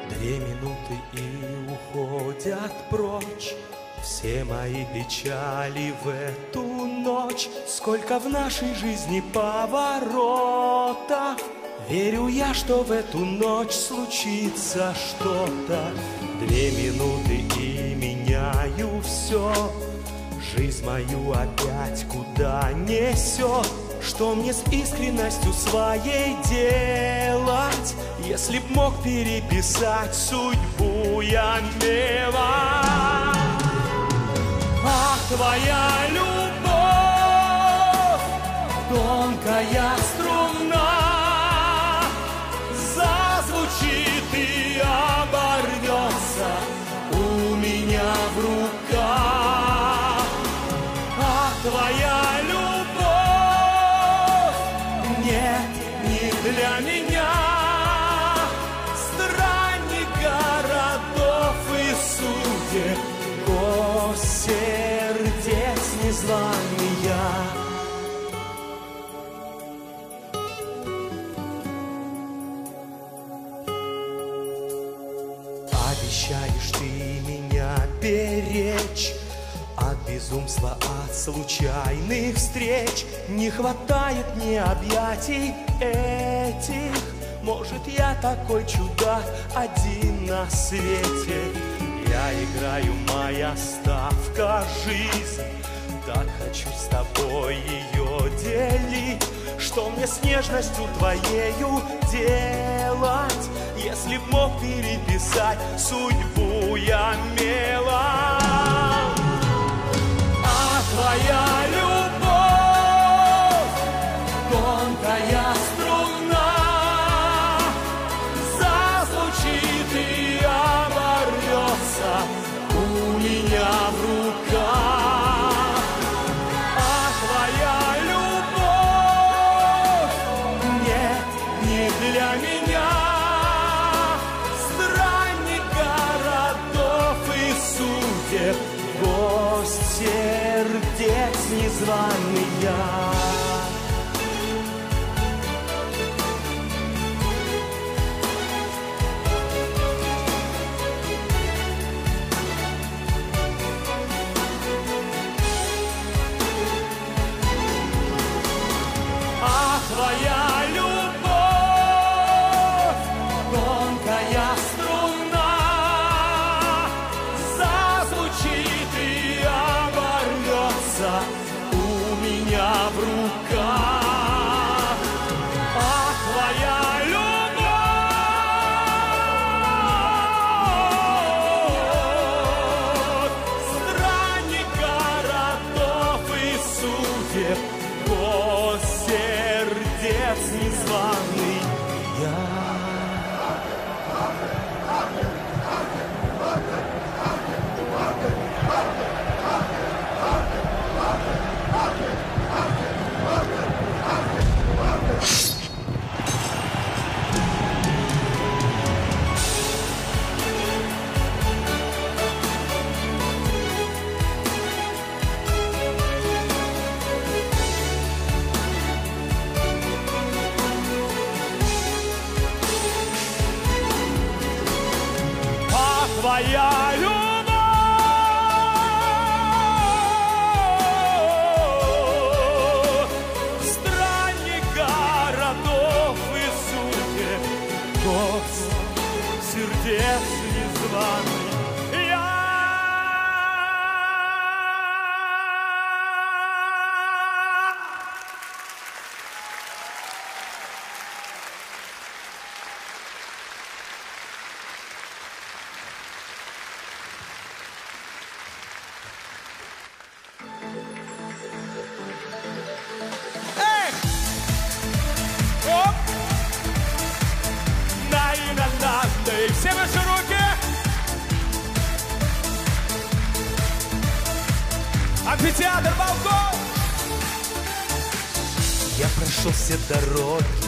2 минуты и уходят прочь все мои печали в эту ночь. Сколько в нашей жизни поворотов, верю я, что в эту ночь случится что-то. 2 минуты и меняю все, жизнь мою опять куда несет. Что мне с искренностью своей делать, если б мог переписать судьбу я мелом? Ах, твоя любовь, тонкая струна, зазвучит и оборвется у меня в руках. Ах, твоя любовь, нет, не для меня, странник городов и судеб, гость сердец незваный я. Обещаешь ты меня беречь от безумства, от случайных встреч. Не хватает мне объятий этих. Может, я такой чудак один на свете. Я играю, моя ставка жизнь. Так хочу с тобой ее делить. Что мне с нежностью твоею делать, если б мог переписать судьбу я мелом? А твоя любовь, тонкая струна, зазвучит и оборвется у меня в руках. А твоя любовь, нет, не для меня, странник городов и судеб, гость сердец незваный я. А твоя любовь, тонкая струна, зазвучит и оборвется у меня в руках. А твоя любовь, странник городов и судеб, гость сердец незваный я. Твоя любовь, странник городов и судеб, гость сердец незваный я. Все ваши руки! Амфитеатр Балкон! Я прошел все дороги,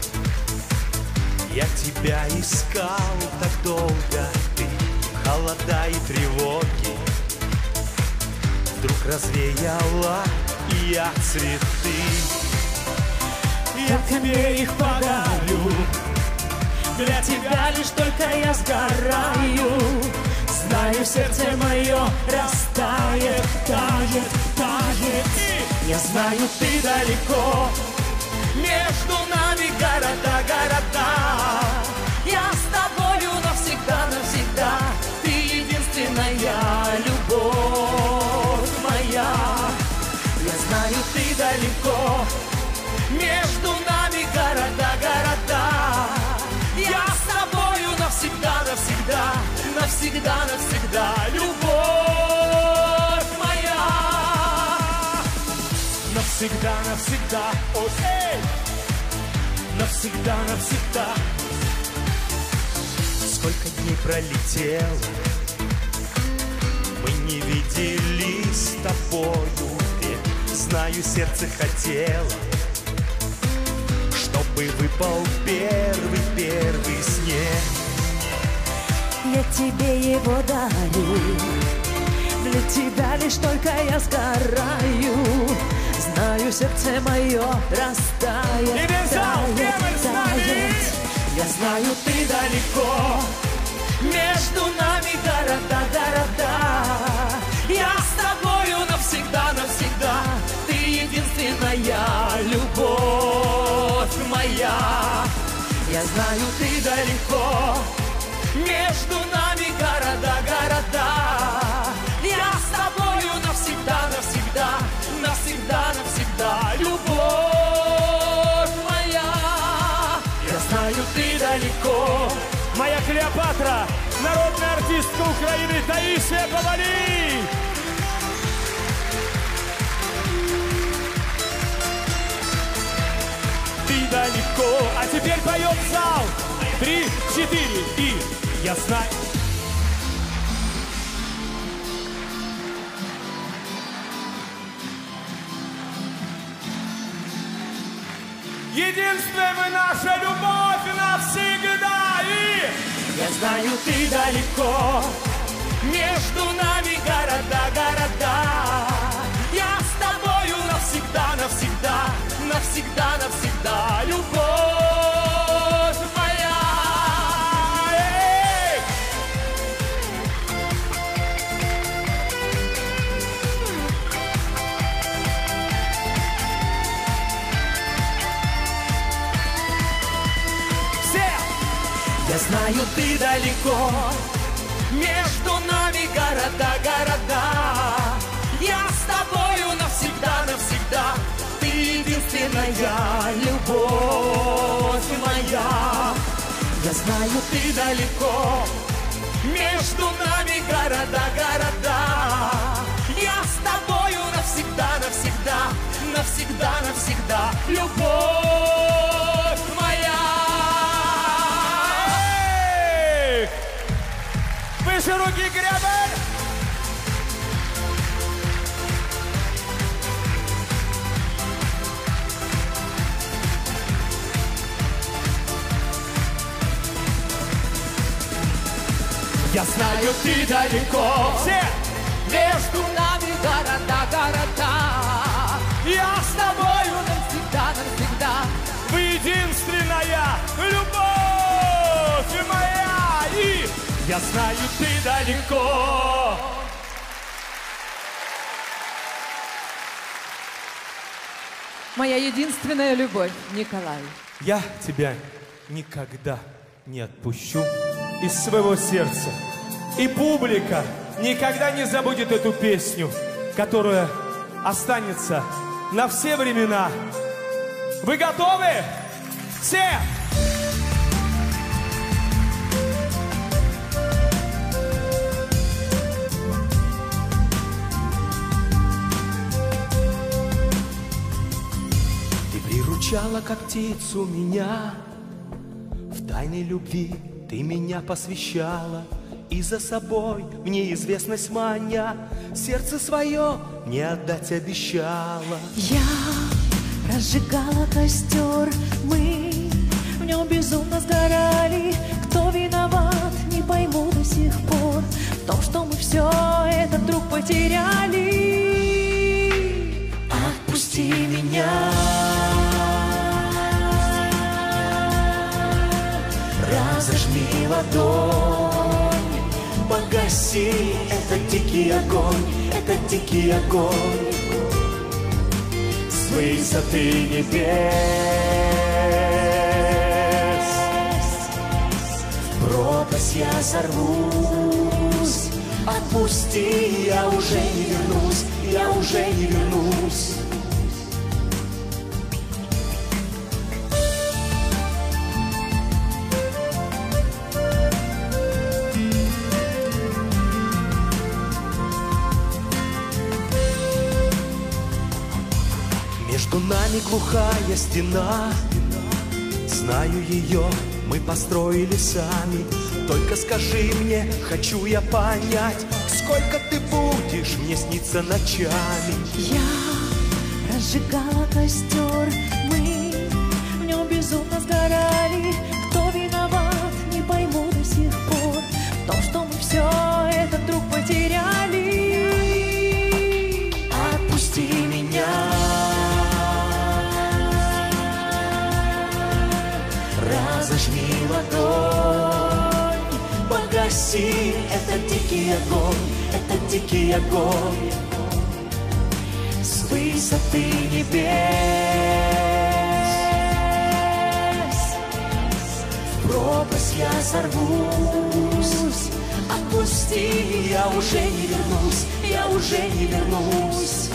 я тебя искал так долго. Ты, холода и тревоги, вдруг развеяла я цветы. Я тебе их подарю, Для тебя лишь только я сгораю. Знаю, сердце мое растает, тает, тает. Я знаю, ты далеко. Между нами города, города. Я с тобою навсегда, навсегда. Ты единственная любовь моя. Я знаю, ты далеко. Между нами города, города. Я с тобою навсегда, навсегда. Навсегда, навсегда. Любовь моя. Навсегда, навсегда, окей! Навсегда, навсегда. Сколько дней пролетело, мы не виделись с тобою век. Знаю, сердце хотело, чтобы выпал первый, первый снег. Я тебе его дарю. Для тебя лишь только я сгораю. Знаю, сердце мое растает, тает, тает. Я знаю, ты далеко. Между нами города, города. Я с тобою навсегда, навсегда. Ты единственная любовь моя. Я знаю, ты далеко. Между нами города, города. Я с тобою навсегда, навсегда. Навсегда, навсегда. Любовь моя. Я знаю, ты далеко. Моя Клеопатра, народная артистка Украины Таисия Повалий. Ты далеко, а теперь поет зал. 3, 4 и я знаю. Единственная мы наша любовь навсегда и... Я знаю, ты далеко. Между нами города, города. Я с тобою навсегда, навсегда. Навсегда, навсегда. Любовь моя. Эй! Я знаю, ты далеко. Между нами города, города. Я с тобою навсегда, навсегда. Ты единственная любовь моя. Я знаю, ты далеко. Между нами города, города. Я с тобою навсегда, навсегда. Навсегда, навсегда. Любовь моя. Выше руки, гребень! Я знаю, ты далеко. Все! Между нами города, города. Я с тобою навсегда, навсегда. Вы единственная любовь моя! И я знаю, ты далеко. Моя единственная любовь, Николай. Я тебя никогда не отпущу из своего сердца. И публика никогда не забудет эту песню, которая останется на все времена. Вы готовы? Все! Ты приручала как птицу меня, в тайной любви ты меня посвящала, и за собой в неизвестность маня, сердце свое не отдать обещала. Я разжигала костер, мы в нем безумно сгорали. Кто виноват, не пойму до сих пор в том, что мы все это вдруг потеряли. Отпусти меня. Разожми ладонь, погаси этот дикий огонь, этот дикий огонь. С высоты небес в пропасть я сорвусь. Отпусти, я уже не вернусь, я уже не вернусь. Между нами глухая стена, знаю ее, мы построили сами. Только скажи мне, хочу я понять, сколько ты будешь мне сниться ночами. Я разжигала костер, мы в нем безумно сгорали. Кто виноват, не пойму до сих пор в том, что мы все это вдруг потеряли. Отпусти меня, разожми ладонь, погаси этот дикий огонь, этот дикий огонь. С высоты небес в пропасть я сорвусь. Отпусти, я уже не вернусь, я уже не вернусь.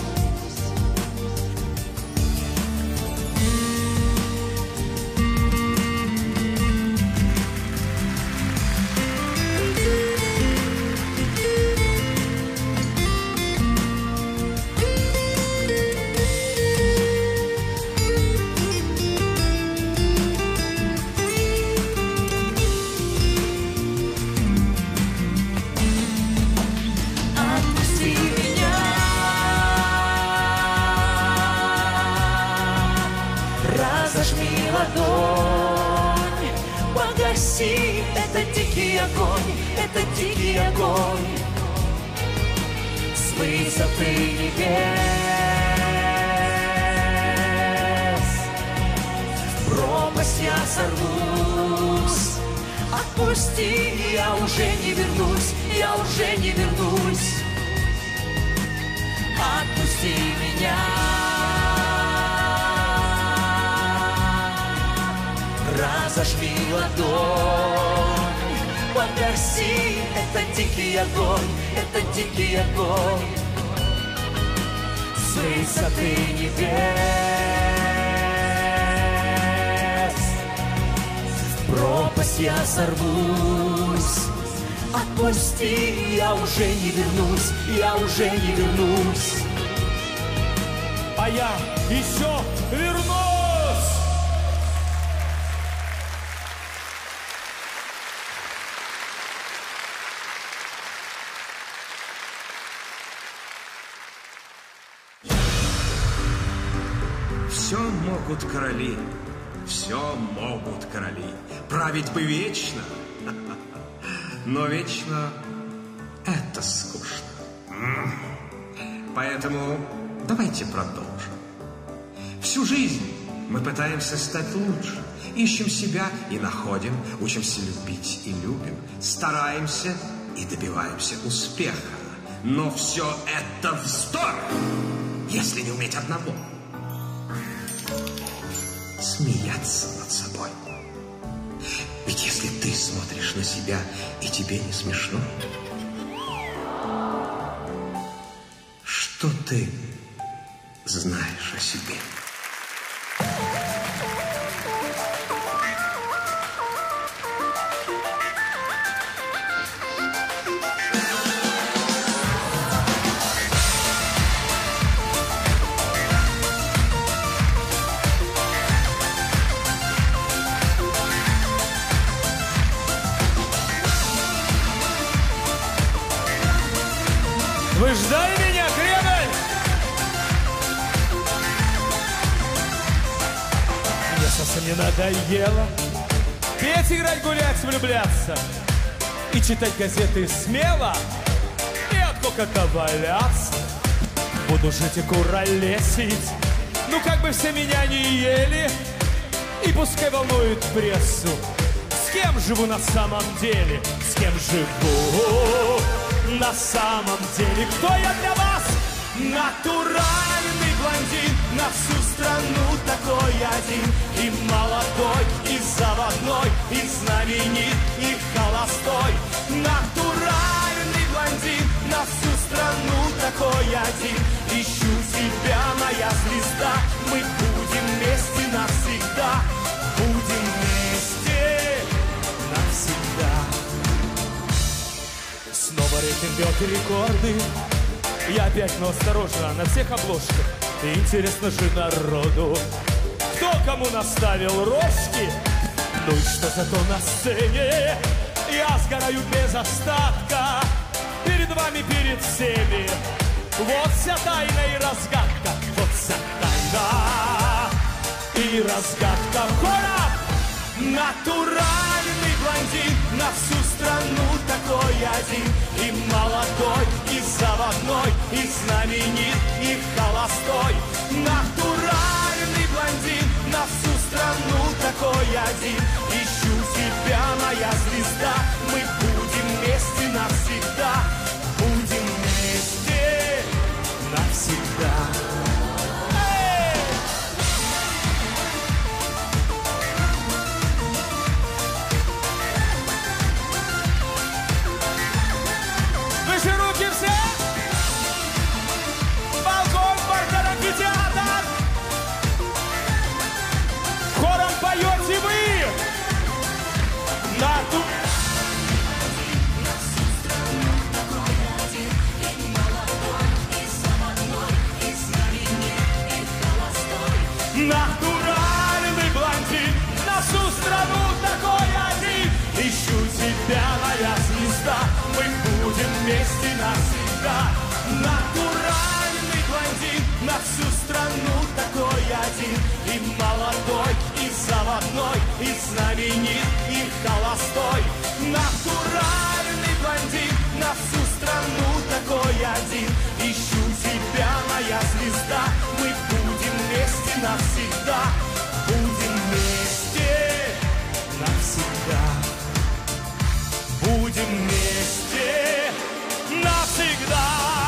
Разожми ладонь, погаси этот дикий огонь, этот дикий огонь. С высоты небес в пропасть я сорвусь. Отпусти, я уже не вернусь, я уже не вернусь. Отпусти меня. Разожми ладонь, погаси этот дикий огонь, этот дикий огонь. С высоты небес в пропасть я сорвусь. Отпусти, я уже не вернусь, я уже не вернусь. А я еще вернусь! Все могут короли, все могут короли. Править бы вечно, но вечно это скучно. Поэтому давайте продолжим. Всю жизнь мы пытаемся стать лучше. Ищем себя и находим, учимся любить и любим, стараемся и добиваемся успеха. Но все это вздор, если не уметь одного — смеяться над собой. Ведь если ты смотришь на себя и тебе не смешно, что ты знаешь о себе? Вы ждали меня, Кремль? Мне совсем не надоело петь, играть, гулять, влюбляться и читать газеты смело, и от кока-то валяться. Буду жить и куролесить, ну как бы все меня не ели, и пускай волнует прессу с кем живу на самом деле? С кем живу на самом деле? Кто я для вас? Натуральный блондин, на всю страну такой один. И молодой, и заводной, и знаменит, и холостой. Натуральный блондин, на всю страну такой один. Ищу тебя, моя звезда, мы будем вместе навсегда. Будем вместе навсегда. Снова рейтинг бьет рекорды. Я опять, но осторожно, на всех обложках. Интересно же народу, кто кому наставил рожки. Ну и что зато на сцене я сгораю без остатка. Перед вами, перед всеми. Вот вся тайна и разгадка. Вот вся тайна и разгадка. Хором! Натуральный блондин, на всю страну такой один. И молодой, и заводной, и знаменит, и холостой. Натуральный блондин, на всю страну такой один. Ищу тебя, моя звезда, мы будем вместе навсегда. Будем вместе навсегда. Выше руки все! Балкон, парк, амфитеатр! Хором поете вы! Натуральный блондин, на всю страну такой один. Ищу тебя, моя звезда, мы будем вместе навсегда. Натуральный блондин, на всю страну такой один. И молодой, и заводной, и знаменит, и холостой. Натуральный блондин, на всю страну такой один. Ищу тебя, моя звезда, мы будем вместе навсегда. Будем вместе навсегда. Будем вместе навсегда.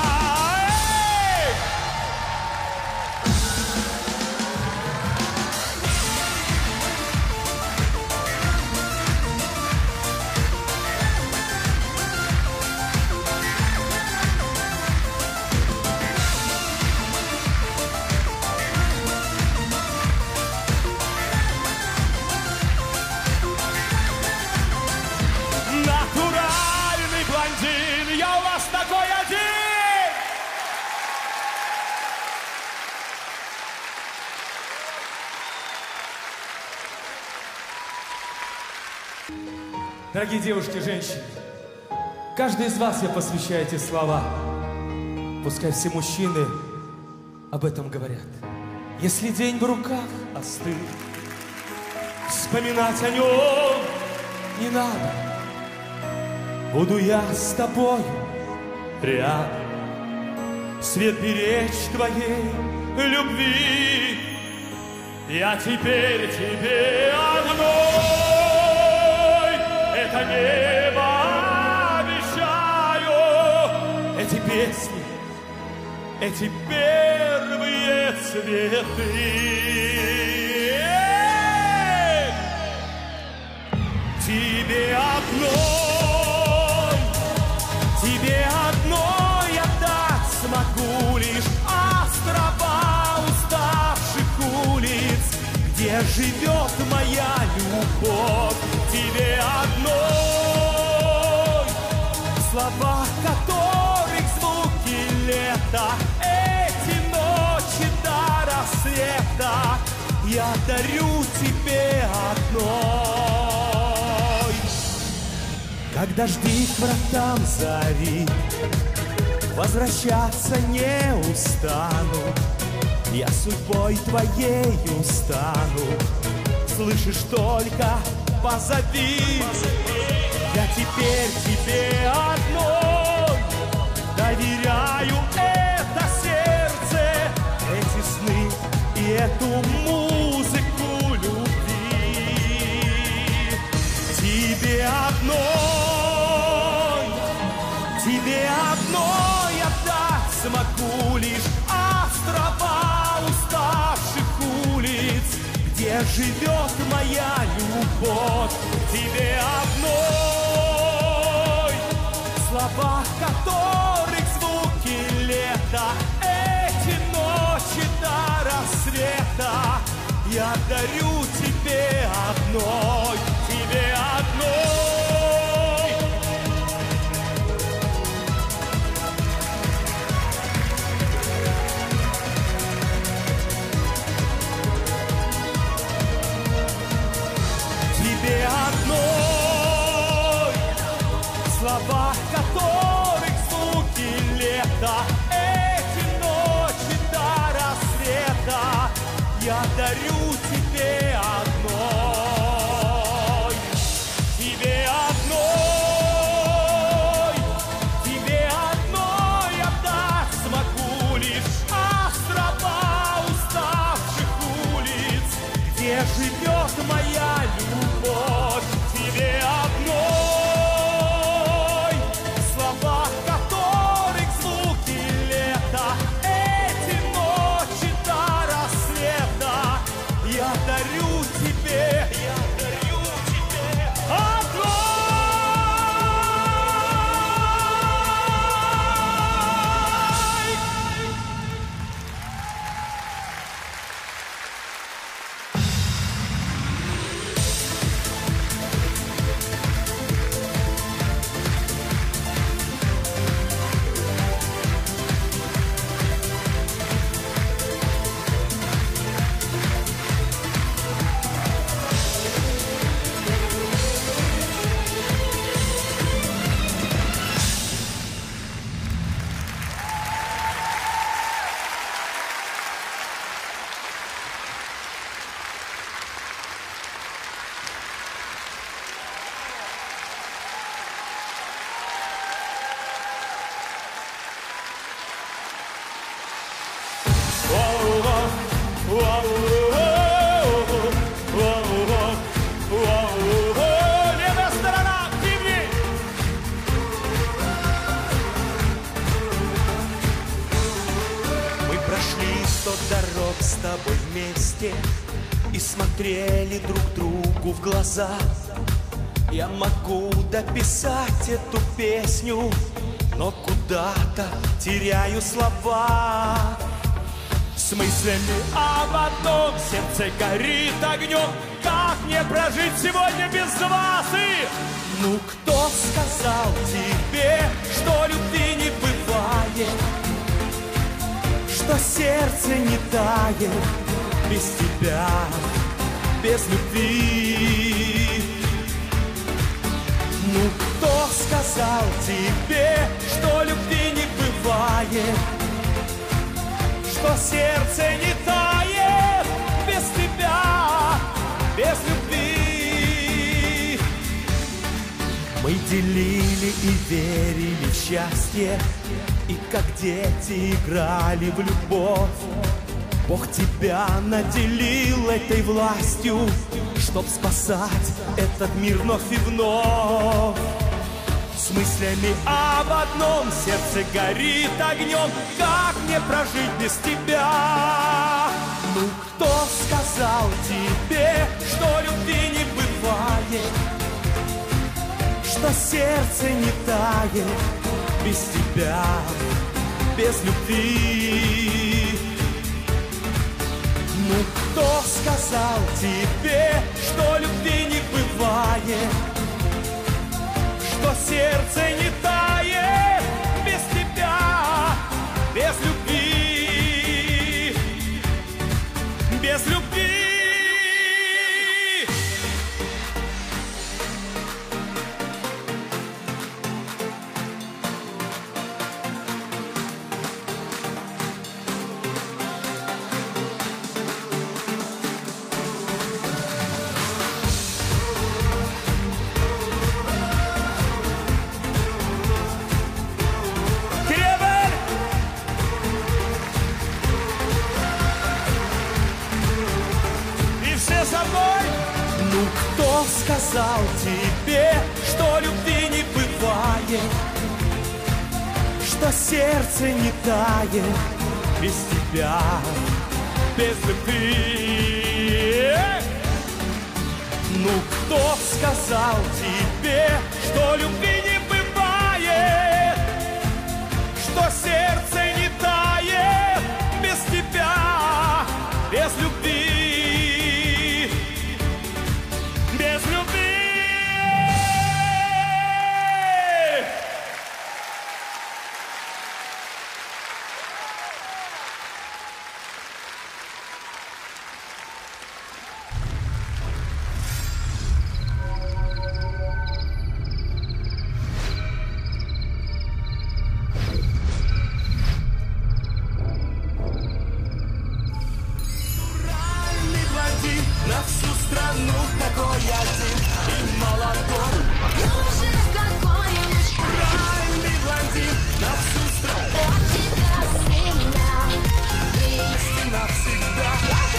Натуральный блондин, я у вас такой один! Дорогие девушки, женщины, каждый из вас я посвящаю эти слова. Пускай все мужчины об этом говорят. Если день в руках остыл, вспоминать о нем не надо. Буду я с тобою рядом, свет беречь твоей любви. Я теперь тебе одной это небо обещаю. Эти песни, эти первые цветы. Тебе одной отдать смогу лишь острова уставших улиц, где живет моя любовь. Тебе одной, в словах которых звуки лета, эти ночи до рассвета я дарю тебе одной. Как дожди к вратам зари, возвращаться не устану. Я судьбой твоею стану. Слышишь, только позови. Я теперь тебе одной доверяю это сердце, эти сны и эту музыку любви. смогу лишь острова уставших улиц, где живет моя любовь к тебе одной, в словах которых звуки лета, эти ночи до рассвета я дарю тебе одной, тебе одной. Тебе одной, в словах которых звуки лета, эти ночи до рассвета я дарю тебе одной, тебе одной отдать смогу лишь острова уставших улиц, где живет моя любовь, тебе одной, в словах которых звуки лета, эти ночи до рассвета я дарю тебе одной. Левая сторона, кивни! Мы прошли 100 дорог с тобой вместе и смотрели друг другу в глаза. Я могу дописать эту песню, но куда-то теряю слова. С мыслями об одном сердце горит огнем. Как мне прожить сегодня без вас? И ну кто сказал тебе, что любви не бывает, что сердце не тает без тебя, без любви? Ну кто сказал тебе, что любви не бывает, что сердце не тает без тебя, без любви? Мы делили и верили в счастье, и как дети играли в любовь. Бог тебя наделил этой властью, чтоб спасать этот мир вновь и вновь. С мыслями об одном сердце горит огнем. Как мне прожить без тебя? Ну кто сказал тебе, что любви не бывает, что сердце не тает без тебя, без любви? Ну кто сказал тебе, что любви не бывает, что сердце не тает без тебя, без любви, без любви? Ну кто сказал тебе, что любви не бывает, что сердце не тает без тебя, без любви. Ну, кто сказал тебе, что любви не бывает, что сердце не тает без тебя, без любви, без любви. На всю страну такой один и молодой. Нужен какой-нибудь правильный блондин на всю страну. Очень красивая и навсегда.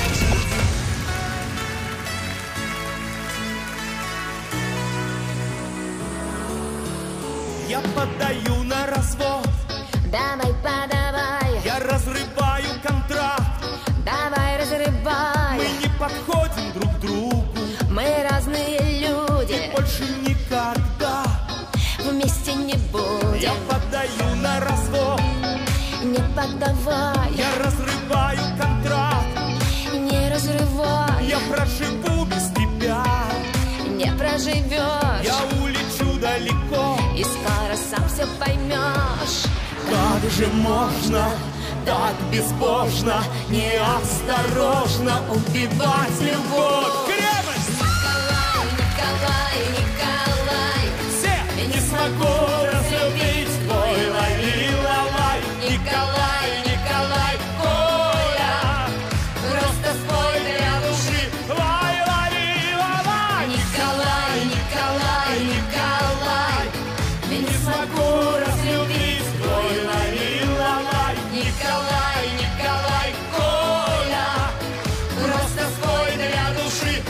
Я подаю на развод. Давай, подавай. Я разрываю контракт. Давай, разрывай. Мы не подходим друг к другу. Мы разные люди. И больше никогда вместе не будем. Я подаю на развод. Не подавай. Я разрываю контракт. Не разрывай. Я проживу без тебя. Не проживешь. Я улечу далеко. И скоро сам все поймешь. Как же можно так безбожно, неосторожно убивать любовь? Крепость! Николай, Николай, Николай, все! Не смогу разлюбить твой лови-лавай. Николай, Николай, Коля, просто спой для души. Лай-лови-лавай. Николай, Николай, Николай, Не смогу разлюбить твой лови-лавай. Николай, Николай, Коля, просто спой для души.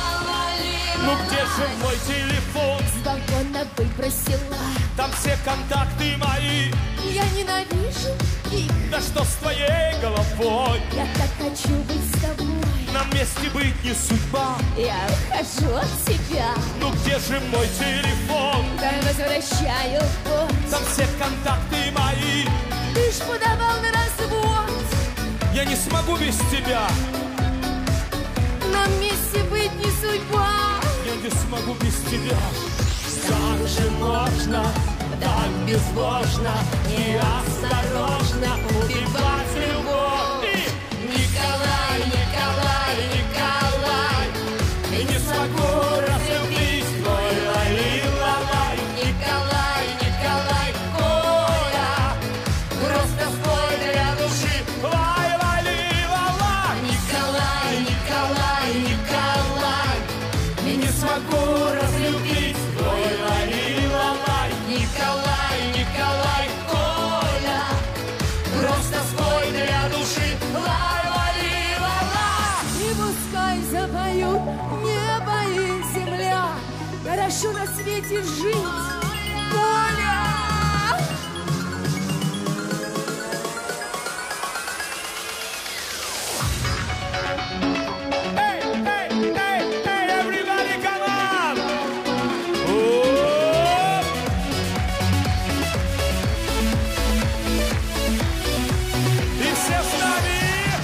Ну где же мой телефон? с балкона выбросила. Там все контакты мои. Я ненавижу их. Да что с твоей головой? Я так хочу быть с тобой. Нам вместе быть не судьба. Я ухожу от тебя. Ну где же мой телефон? Дай возвращаю путь. Там все контакты мои. Ты ж подавал на развод. Я не смогу без тебя. Нам вместе быть не судьба. Я не смогу без тебя. Как же можно так безбожно и осторожно убивать любовь? Николай, Николай, Николай, и не смогу разлюбить твой лови-лавай. Николай, Николай, Коля, просто спой для души. Лай-лови-лавай. Николай, Николай, Николай, и не смогу разлюбить твой лови-лавай. Николай, Николай, Коля, просто спой для души. Лай-лови-лавай. И пускай запоют небо и земля. Хорошо на свете жить, Коля! Hey, hey, hey, hey, everybody, come on! И все с нами!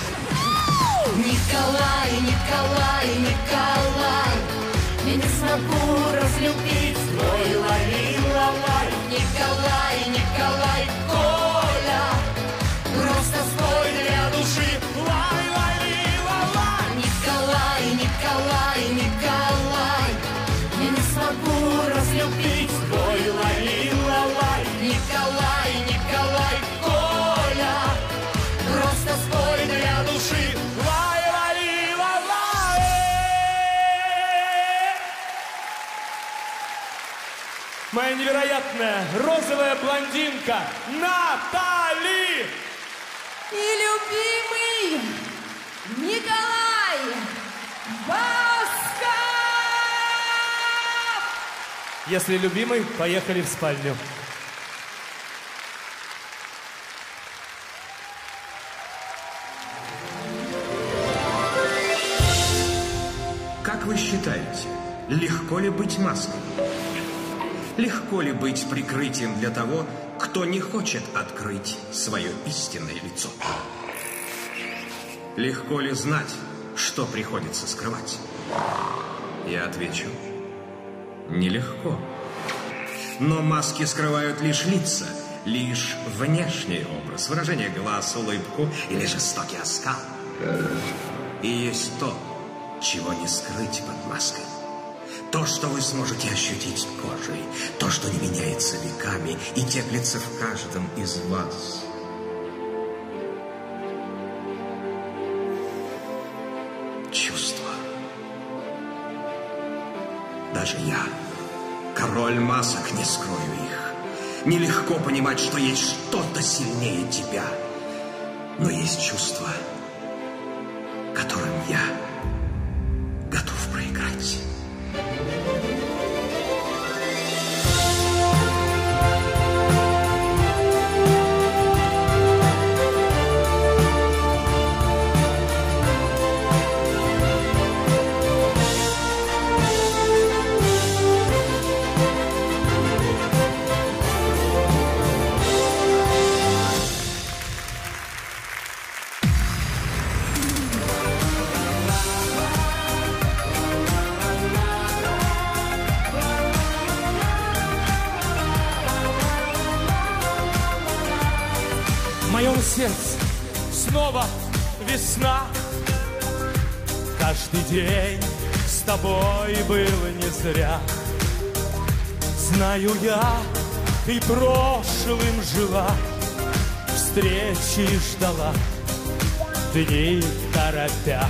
Николай, Николай, Николай, Я не смогу разлюбить твой лови-лавай. Николай, Николай, Коля, просто спой для души. Лай-лови-лавай. Николай, Николай, Николай, я не смогу разлюбить твой лови-лавай. Николай, Николай, Коля, просто спой для души. Лай-лови-лавай. Моя невероятная розовая блондинка Натали! и любимый Николай Басков! Если любимый, поехали в спальню. легко ли быть маской? Легко ли быть прикрытием для того, кто не хочет открыть свое истинное лицо? Легко ли знать, что приходится скрывать? Я отвечу, нелегко. Но маски скрывают лишь лица, лишь внешний образ, выражение глаз, улыбку или жестокий оскал. И есть то, чего не скрыть под маской. То, что вы сможете ощутить кожей, то, что не меняется веками и теплится в каждом из вас. Чувства. Даже я, король масок, не скрою их. Нелегко понимать, что есть что-то сильнее тебя. Но есть чувства, которым я готов проиграть. В моем сердце снова весна. Каждый день с тобой был не зря. Знаю я, ты прошлым жила, встречи ждала, дни торопя.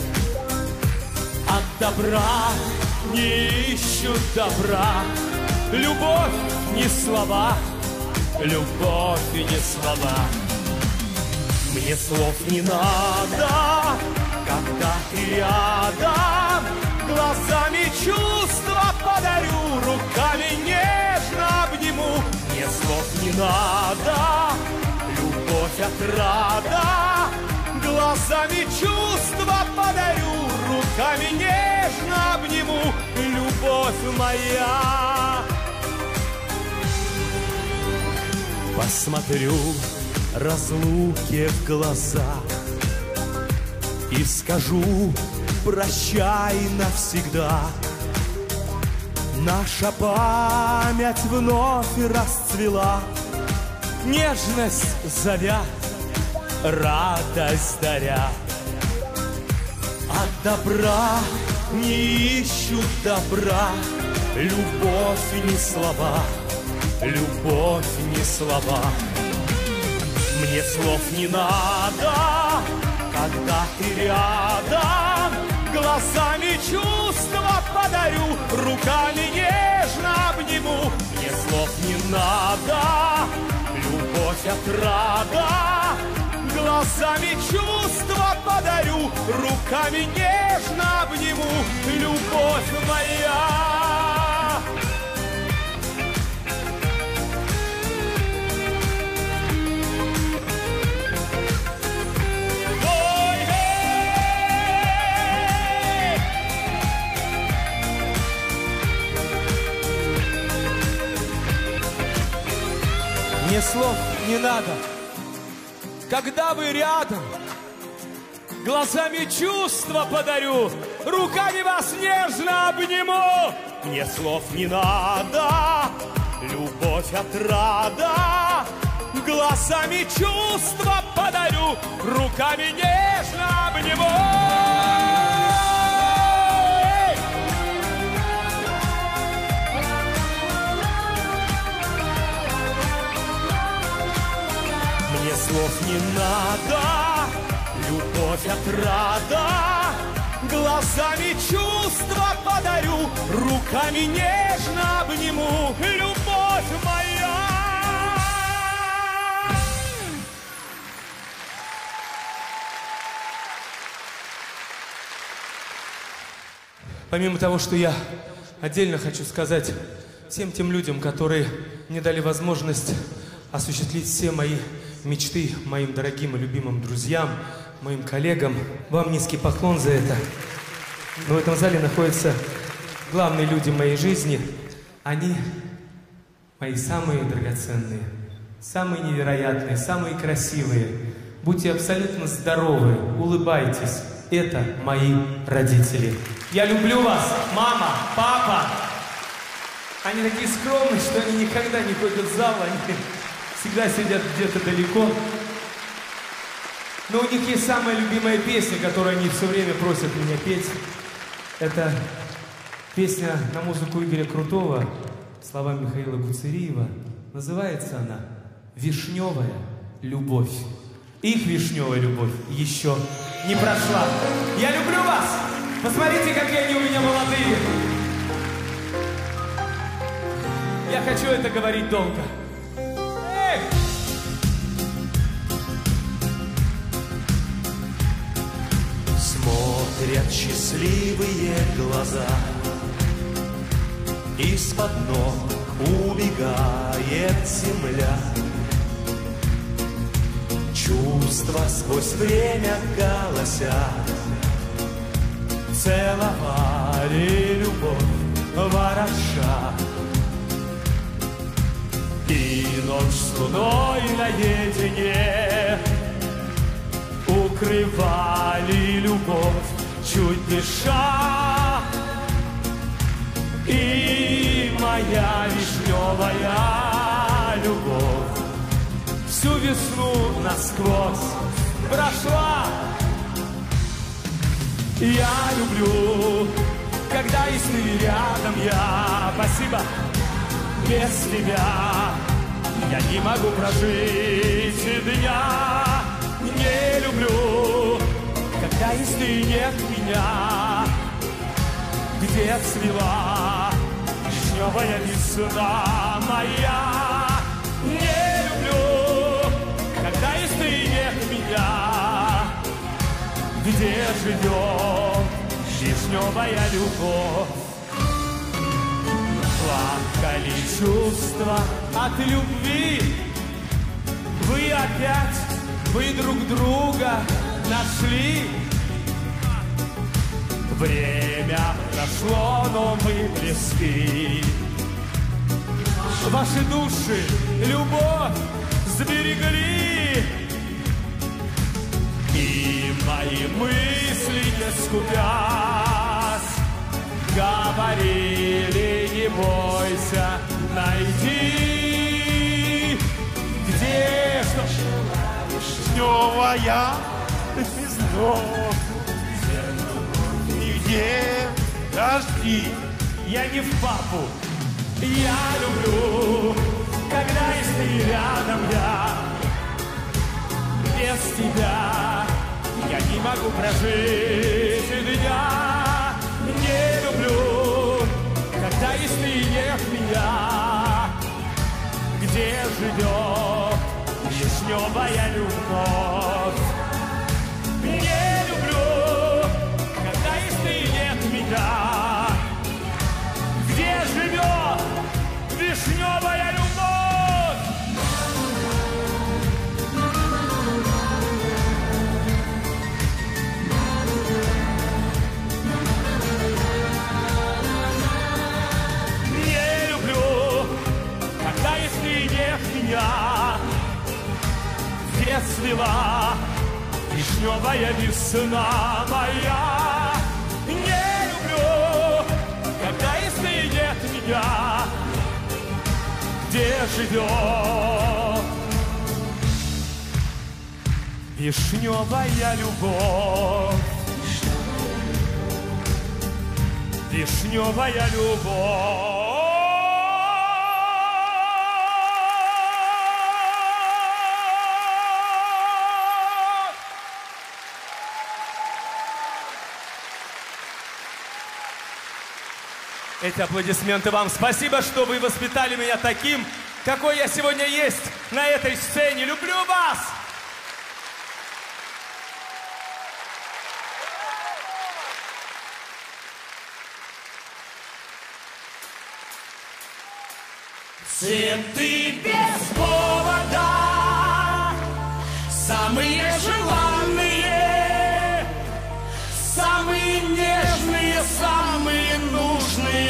От добра не ищут добра, любовь не слова, любовь и не слова. Мне слов не надо, когда ты рядом. Глазами чувства подарю, руками нежно обниму. Мне слов не надо, любовь отрада. Глазами чувства подарю, руками нежно обниму. Любовь моя. Посмотрю разлуке в глаза и скажу прощай навсегда. Наша память вновь расцвела, нежность зовя, радость даря. От добра не ищут добра, любовь не слова, любовь не слова. Мне слов не надо, когда ты рядом. Глазами чувства подарю, руками нежно обниму. Мне слов не надо, любовь отрада. Глазами чувства подарю, руками нежно обниму. Любовь моя. Мне слов не надо, когда вы рядом. Глазами чувства подарю, руками вас нежно обниму. Мне слов не надо, любовь отрада. Глазами чувства подарю, руками нежно обниму. Мне слов не надо, любовь отрада. Глазами чувства подарю, руками нежно обниму. Любовь моя. Помимо того, что я отдельно хочу сказать всем тем людям, которые мне дали возможность осуществить все мои мечты, моим дорогим и любимым друзьям, моим коллегам. Вам низкий поклон за это. Но в этом зале находится главные люди моей жизни, они мои самые драгоценные, самые невероятные, самые красивые. Будьте абсолютно здоровы, улыбайтесь. Это мои родители. Я люблю вас, мама, папа. Они такие скромные, что они никогда не ходят в зал, они всегда сидят где-то далеко. Но у них есть самая любимая песня, которую они все время просят меня петь. Это песня на музыку Игоря Крутого, слова Михаила Гуцериева. Называется она «Вишневая любовь». Их вишневая любовь еще не прошла. Я люблю вас! Посмотрите, какие они у меня молодые! Я хочу это говорить долго. Эй! Смотрят счастливые глаза, из-под ног убегает земля. Чувства сквозь время голосят, целовали любовь вороша. И ночь с луной наедине укрывали любовь, чуть дыша. И моя вишневая любовь всю весну насквозь прошла. Я люблю, когда и ты рядом я. Спасибо. Без тебя я не могу прожить и дня. Не люблю, когда и ты нет меня. Где цвела вишневая весна моя. Не люблю, когда и ты нет меня. Где живет вишневая любовь? Плакали чувства от любви. Вы опять, вы друг друга нашли. Время прошло, но мы близки. Ваши души любовь сберегли. И мои мысли, не скупясь, говорили: не бойся, найди. Где вишневая весна? Нигде дожди. Я не в папу. Я люблю, когда есть ты рядом я. Без тебя я не могу прожить и дня. Не люблю, когда есть ты нет меня. Где живет вишневая любовь? Не люблю, когда есть ты нет меня. Где живет вишневая любовь? Меня, где цвела вишневая весна моя. Не люблю, когда если нет меня. Где живет вишневая любовь? Вишневая любовь. Эти аплодисменты вам. Спасибо, что вы воспитали меня таким, какой я сегодня есть на этой сцене. Люблю вас! Цветы без повода, самые желанные, самые нежные, самые нужные.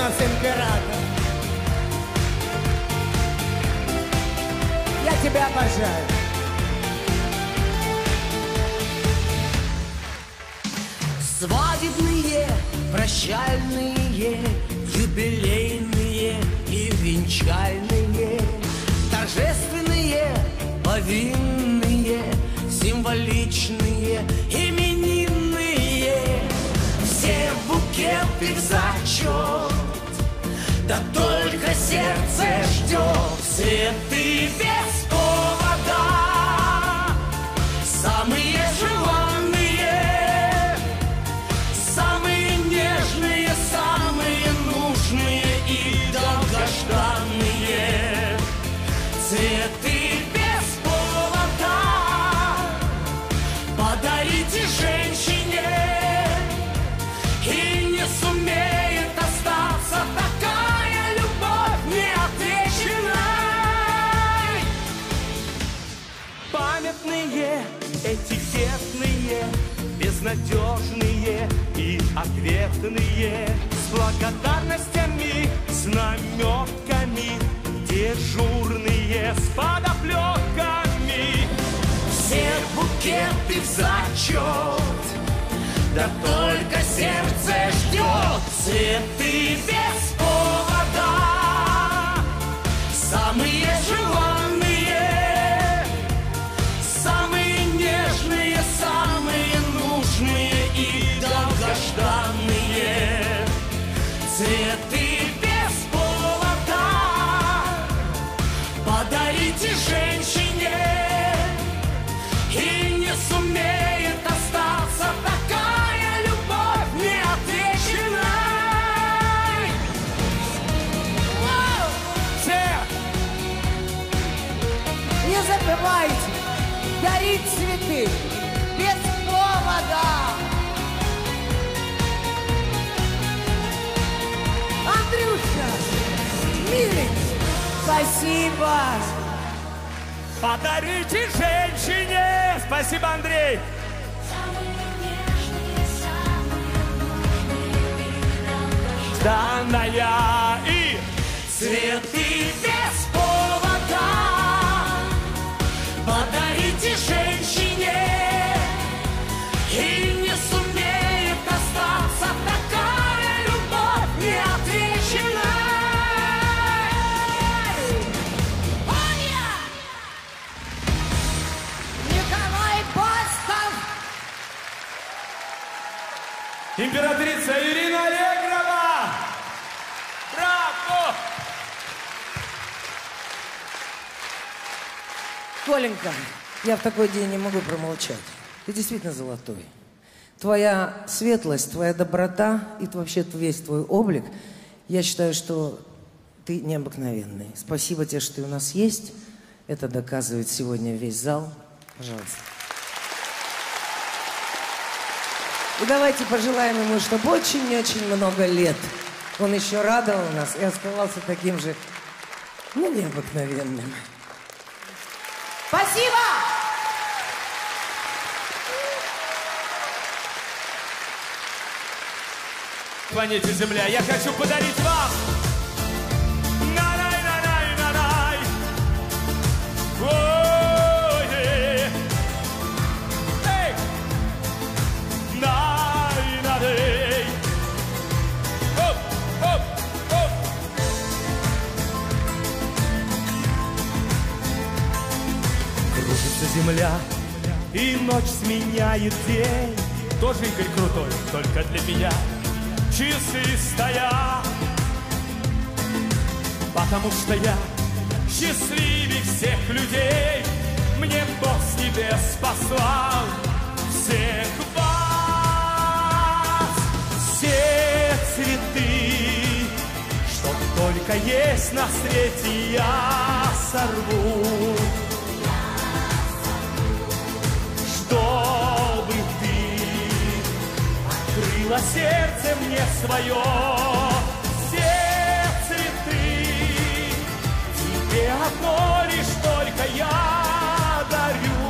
17 каратов. Я тебя обожаю. Свадебные, прощальные, юбилейные и венчальные, торжественные, повинные, символичные, именинные. Все букеты в зачет, да только сердце ждет. Цветы без повода, самые желанные, самые нежные, самые нужные и долгожданные. Цветы без повода подарите женщине, и не сумеет остаться такая любовь неотвеченной. Памятные, этикетные, безнадежные и ответные, с благодарностями, с намеками, дежурные, с подоплеками. Все букеты в зачет, да только сердце ждет. Цветы без повода, самые желанные, самые нежные, самые нужные и долгожданные. Цветы без повода подарите женщине, и не сумеет остаться такая любовь неотвеченной. Все! Не забывайте дарить цветы без повода. Андрюша, милый, спасибо. Подарите женщине! Спасибо, Андрей! Данная и Цветы без повода подарите женщине, и не сумеет остаться такая любовь неотвеченной. Николай Басков! Императрица Ирина Аллегрова! Браво! Коленька, я в такой день не могу промолчать. Ты действительно золотой. Твоя светлость, твоя доброта и вообще весь твой облик, я считаю, что ты необыкновенный. Спасибо тебе, что ты у нас есть. Это доказывает сегодня весь зал. Пожалуйста. И давайте пожелаем ему, чтобы очень-очень много лет он еще радовал нас и оставался таким же, ну, необыкновенным. Спасибо! планете Земля. Я хочу подарить вам на-най-на-най-на-най. Ой-е. Эй! Най-на-дей. Оп, оп, оп. Кружится земля, и ночь сменяет день. Тоже Игорь крутой, только для меня. Часы стоят, потому что я счастливее всех людей. Мне Бог с небес послал всех вас. Все цветы, что только есть на свете, я сорву, чтобы открыло сердце мне свое. Все цветы тебе одно лишь только я дарю.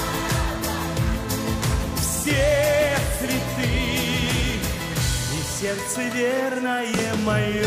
Все цветы и все сердце верное мое.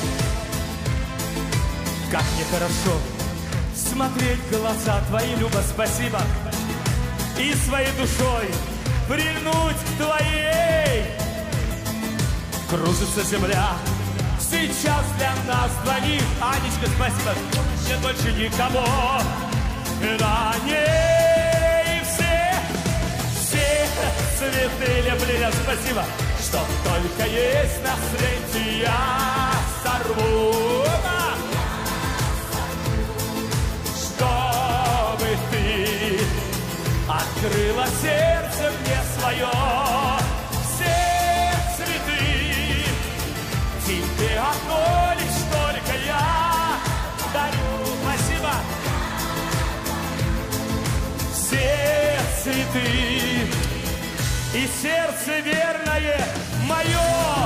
Как мне хорошо смотреть в глаза твои, Люба, спасибо. И своей душой прильнуть к твоей. Кружится земля сейчас для нас двоих. Анечка, спасибо, нет больше никого. На ней все цветы люблю я, спасибо. Что только есть на свете, я сорву. Чтобы ты открыла сердце мне свое. Все цветы тебе одно лишь только я дарю. Спасибо. Все цветы и сердце верное мое.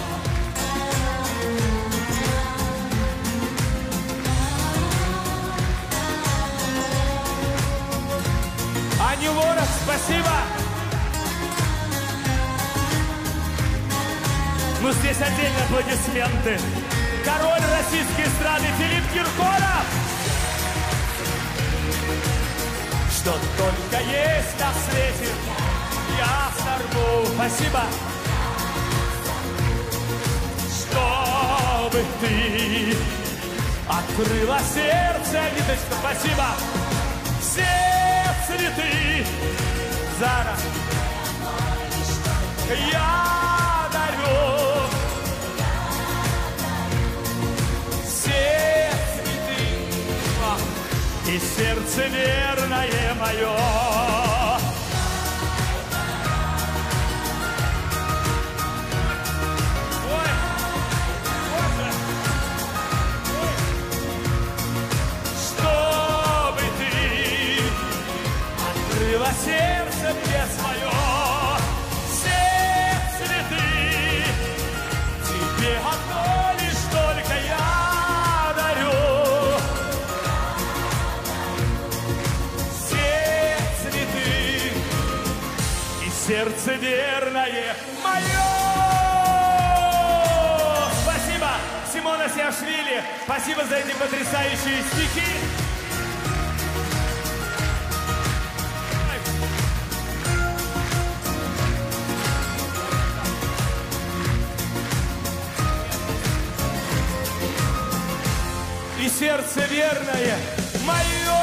Аня Ворох, спасибо. Ну, здесь отдельно аплодисменты. Король российской эстрады Филипп Киркоров. Что только есть на свете, я сорву. Спасибо. Чтобы ты открыла сердце, Ниточка, спасибо. Все цветы Зара я дарю. Все цветы и сердце верное мое. Сердце мне свое, все цветы тебе одно лишь только я дарю. Все цветы и сердце верное мое. Спасибо, Симона Сиашвили, спасибо за эти потрясающие стихи. И сердце верное мое.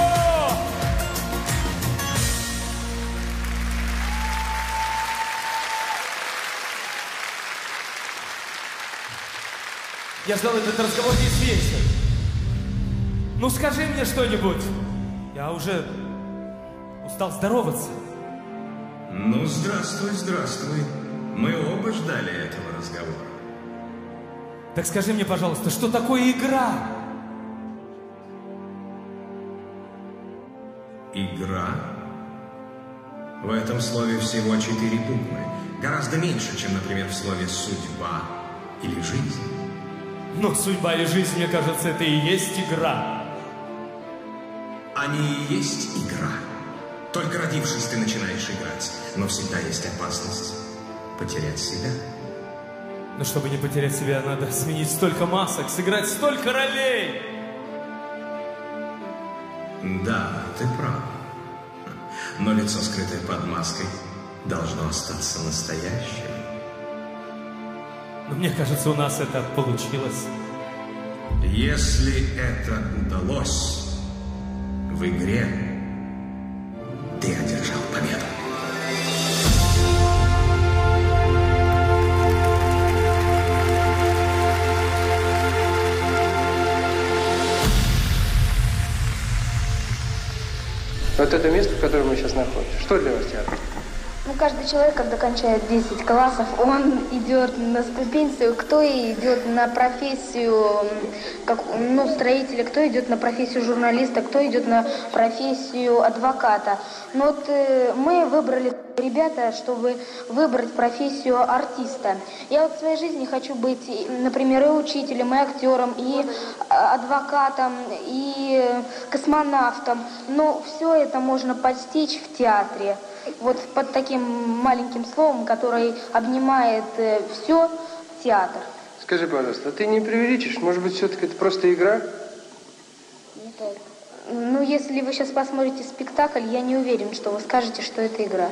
Я ждал этот разговор весь вечер. Ну скажи мне что-нибудь. Я уже устал здороваться. Ну, здравствуй, здравствуй. Мы оба ждали этого разговора. Так скажи мне, пожалуйста, что такое игра? Игра? В этом слове всего 4 буквы. Гораздо меньше, чем, например, в слове «судьба» или «жизнь». Но судьба и жизнь, мне кажется, это и есть игра. Они и есть игра. Только родившись, ты начинаешь играть. Но всегда есть опасность потерять себя. Но чтобы не потерять себя, надо сменить столько масок, сыграть столько ролей. Да, ты прав. Но лицо, скрытое под маской, должно остаться настоящим. Но мне кажется, у нас это получилось. Если это удалось, в игре ты одержал победу. Вот это место, в котором мы сейчас находимся, что для вас театр? Ну, каждый человек, когда кончает 10 классов, он идет на ступенцию, кто идет на профессию строителя, кто идет на профессию журналиста, кто идет на профессию адвоката. Но вот мы выбрали, ребята, чтобы выбрать профессию артиста. Я вот в своей жизни хочу быть, например, и учителем, и актером, и адвокатом, и космонавтом. Но все это можно постичь в театре. Вот под таким маленьким словом, который обнимает все, театр. Скажи, пожалуйста, а ты не преувеличишь? Может быть, все-таки это просто игра? Не только. Ну, если вы сейчас посмотрите спектакль, я не уверен, что вы скажете, что это игра.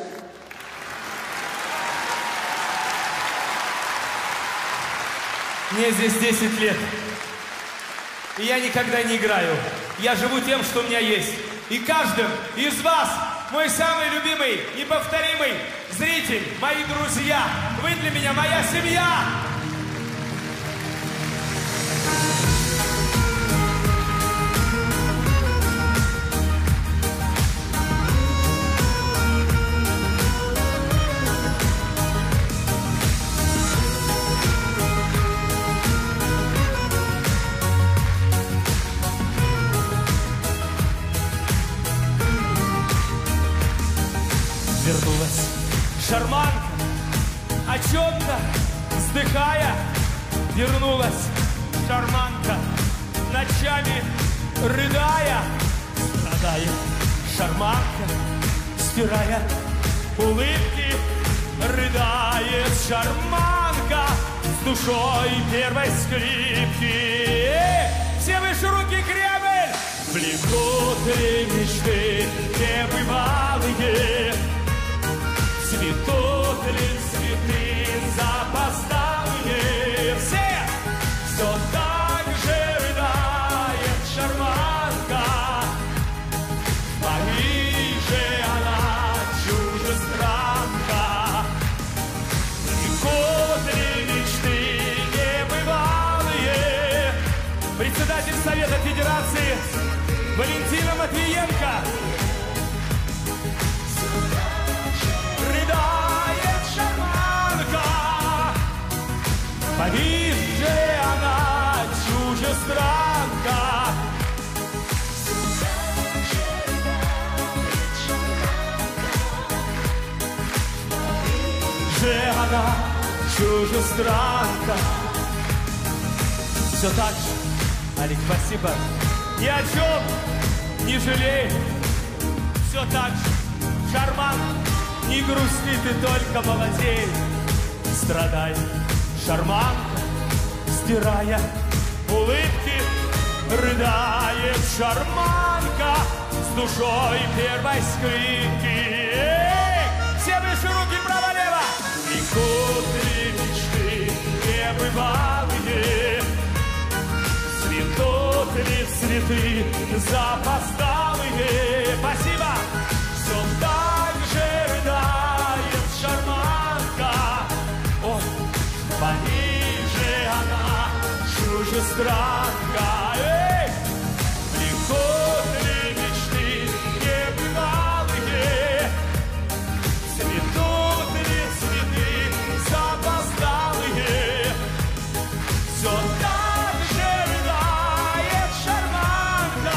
Мне здесь 10 лет. И я никогда не играю. Я живу тем, что у меня есть. И каждым из вас мой самый любимый, неповторимый зритель, мои друзья. Вы для меня моя семья. Вернулась шарманка, отчетно вздыхая. Вернулась шарманка, ночами рыдая. Страдает шарманка, стирая улыбки. Рыдает шарманка с душой первой скрипки. Все выше руки, Кремль! Влекут ли мечты небывалые? Цветут ли цветы запоздалые? Все так же рыдает шарманка. В Париже она чужестранка. Влекут ли мечты небывалые? Председатель Совета Федерации Валентина Матвиенко. Рыдает шарманка. В Париже она чужестранка. В Париже она чужестранка. Все так же, Алик, спасибо. Ни о чем не жалей. Все так же, шарманка. Не грусти, ты только молодей. Страдай, шарманка, стирая улыбки. Рыдает шарманка с душой первой скрипки. Все выше руки, право-лево. Влекут ли мечты небывалые? Цветут ли цветы запоздалые? Спасибо. Все так же рыдает шарманка. О, в Париже она чужестранка. Влекут ли мечты небывалые? Цветут ли цветы запоздалые? Все так же рыдает шарманка.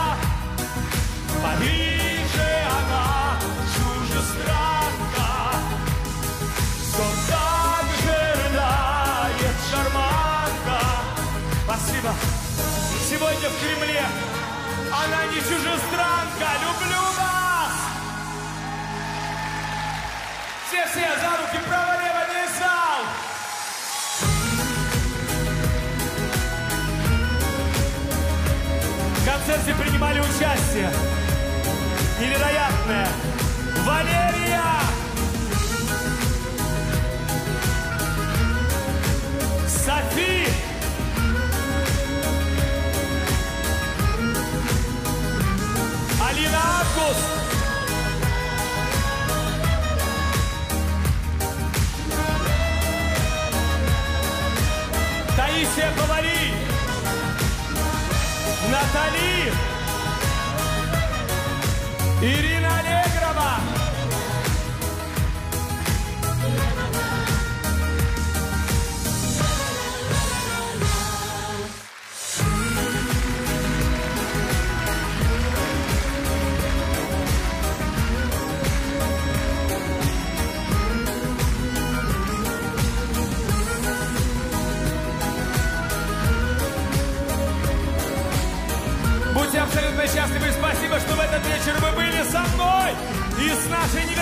В Париже она чужестранка. Все так же рыдает шарманка. Спасибо. Сегодня в Кремле она не чужестранка. Люблю вас. Все за руки, право-лево, весь зал. В концерте принимали участие невероятная Валерия, Софи, Алина Август, Таисия Повари, Натали, Ирина Аллегрова, Будьте абсолютно счастливы. Спасибо, что в этот вечер вы были со мной и с нашей невероятной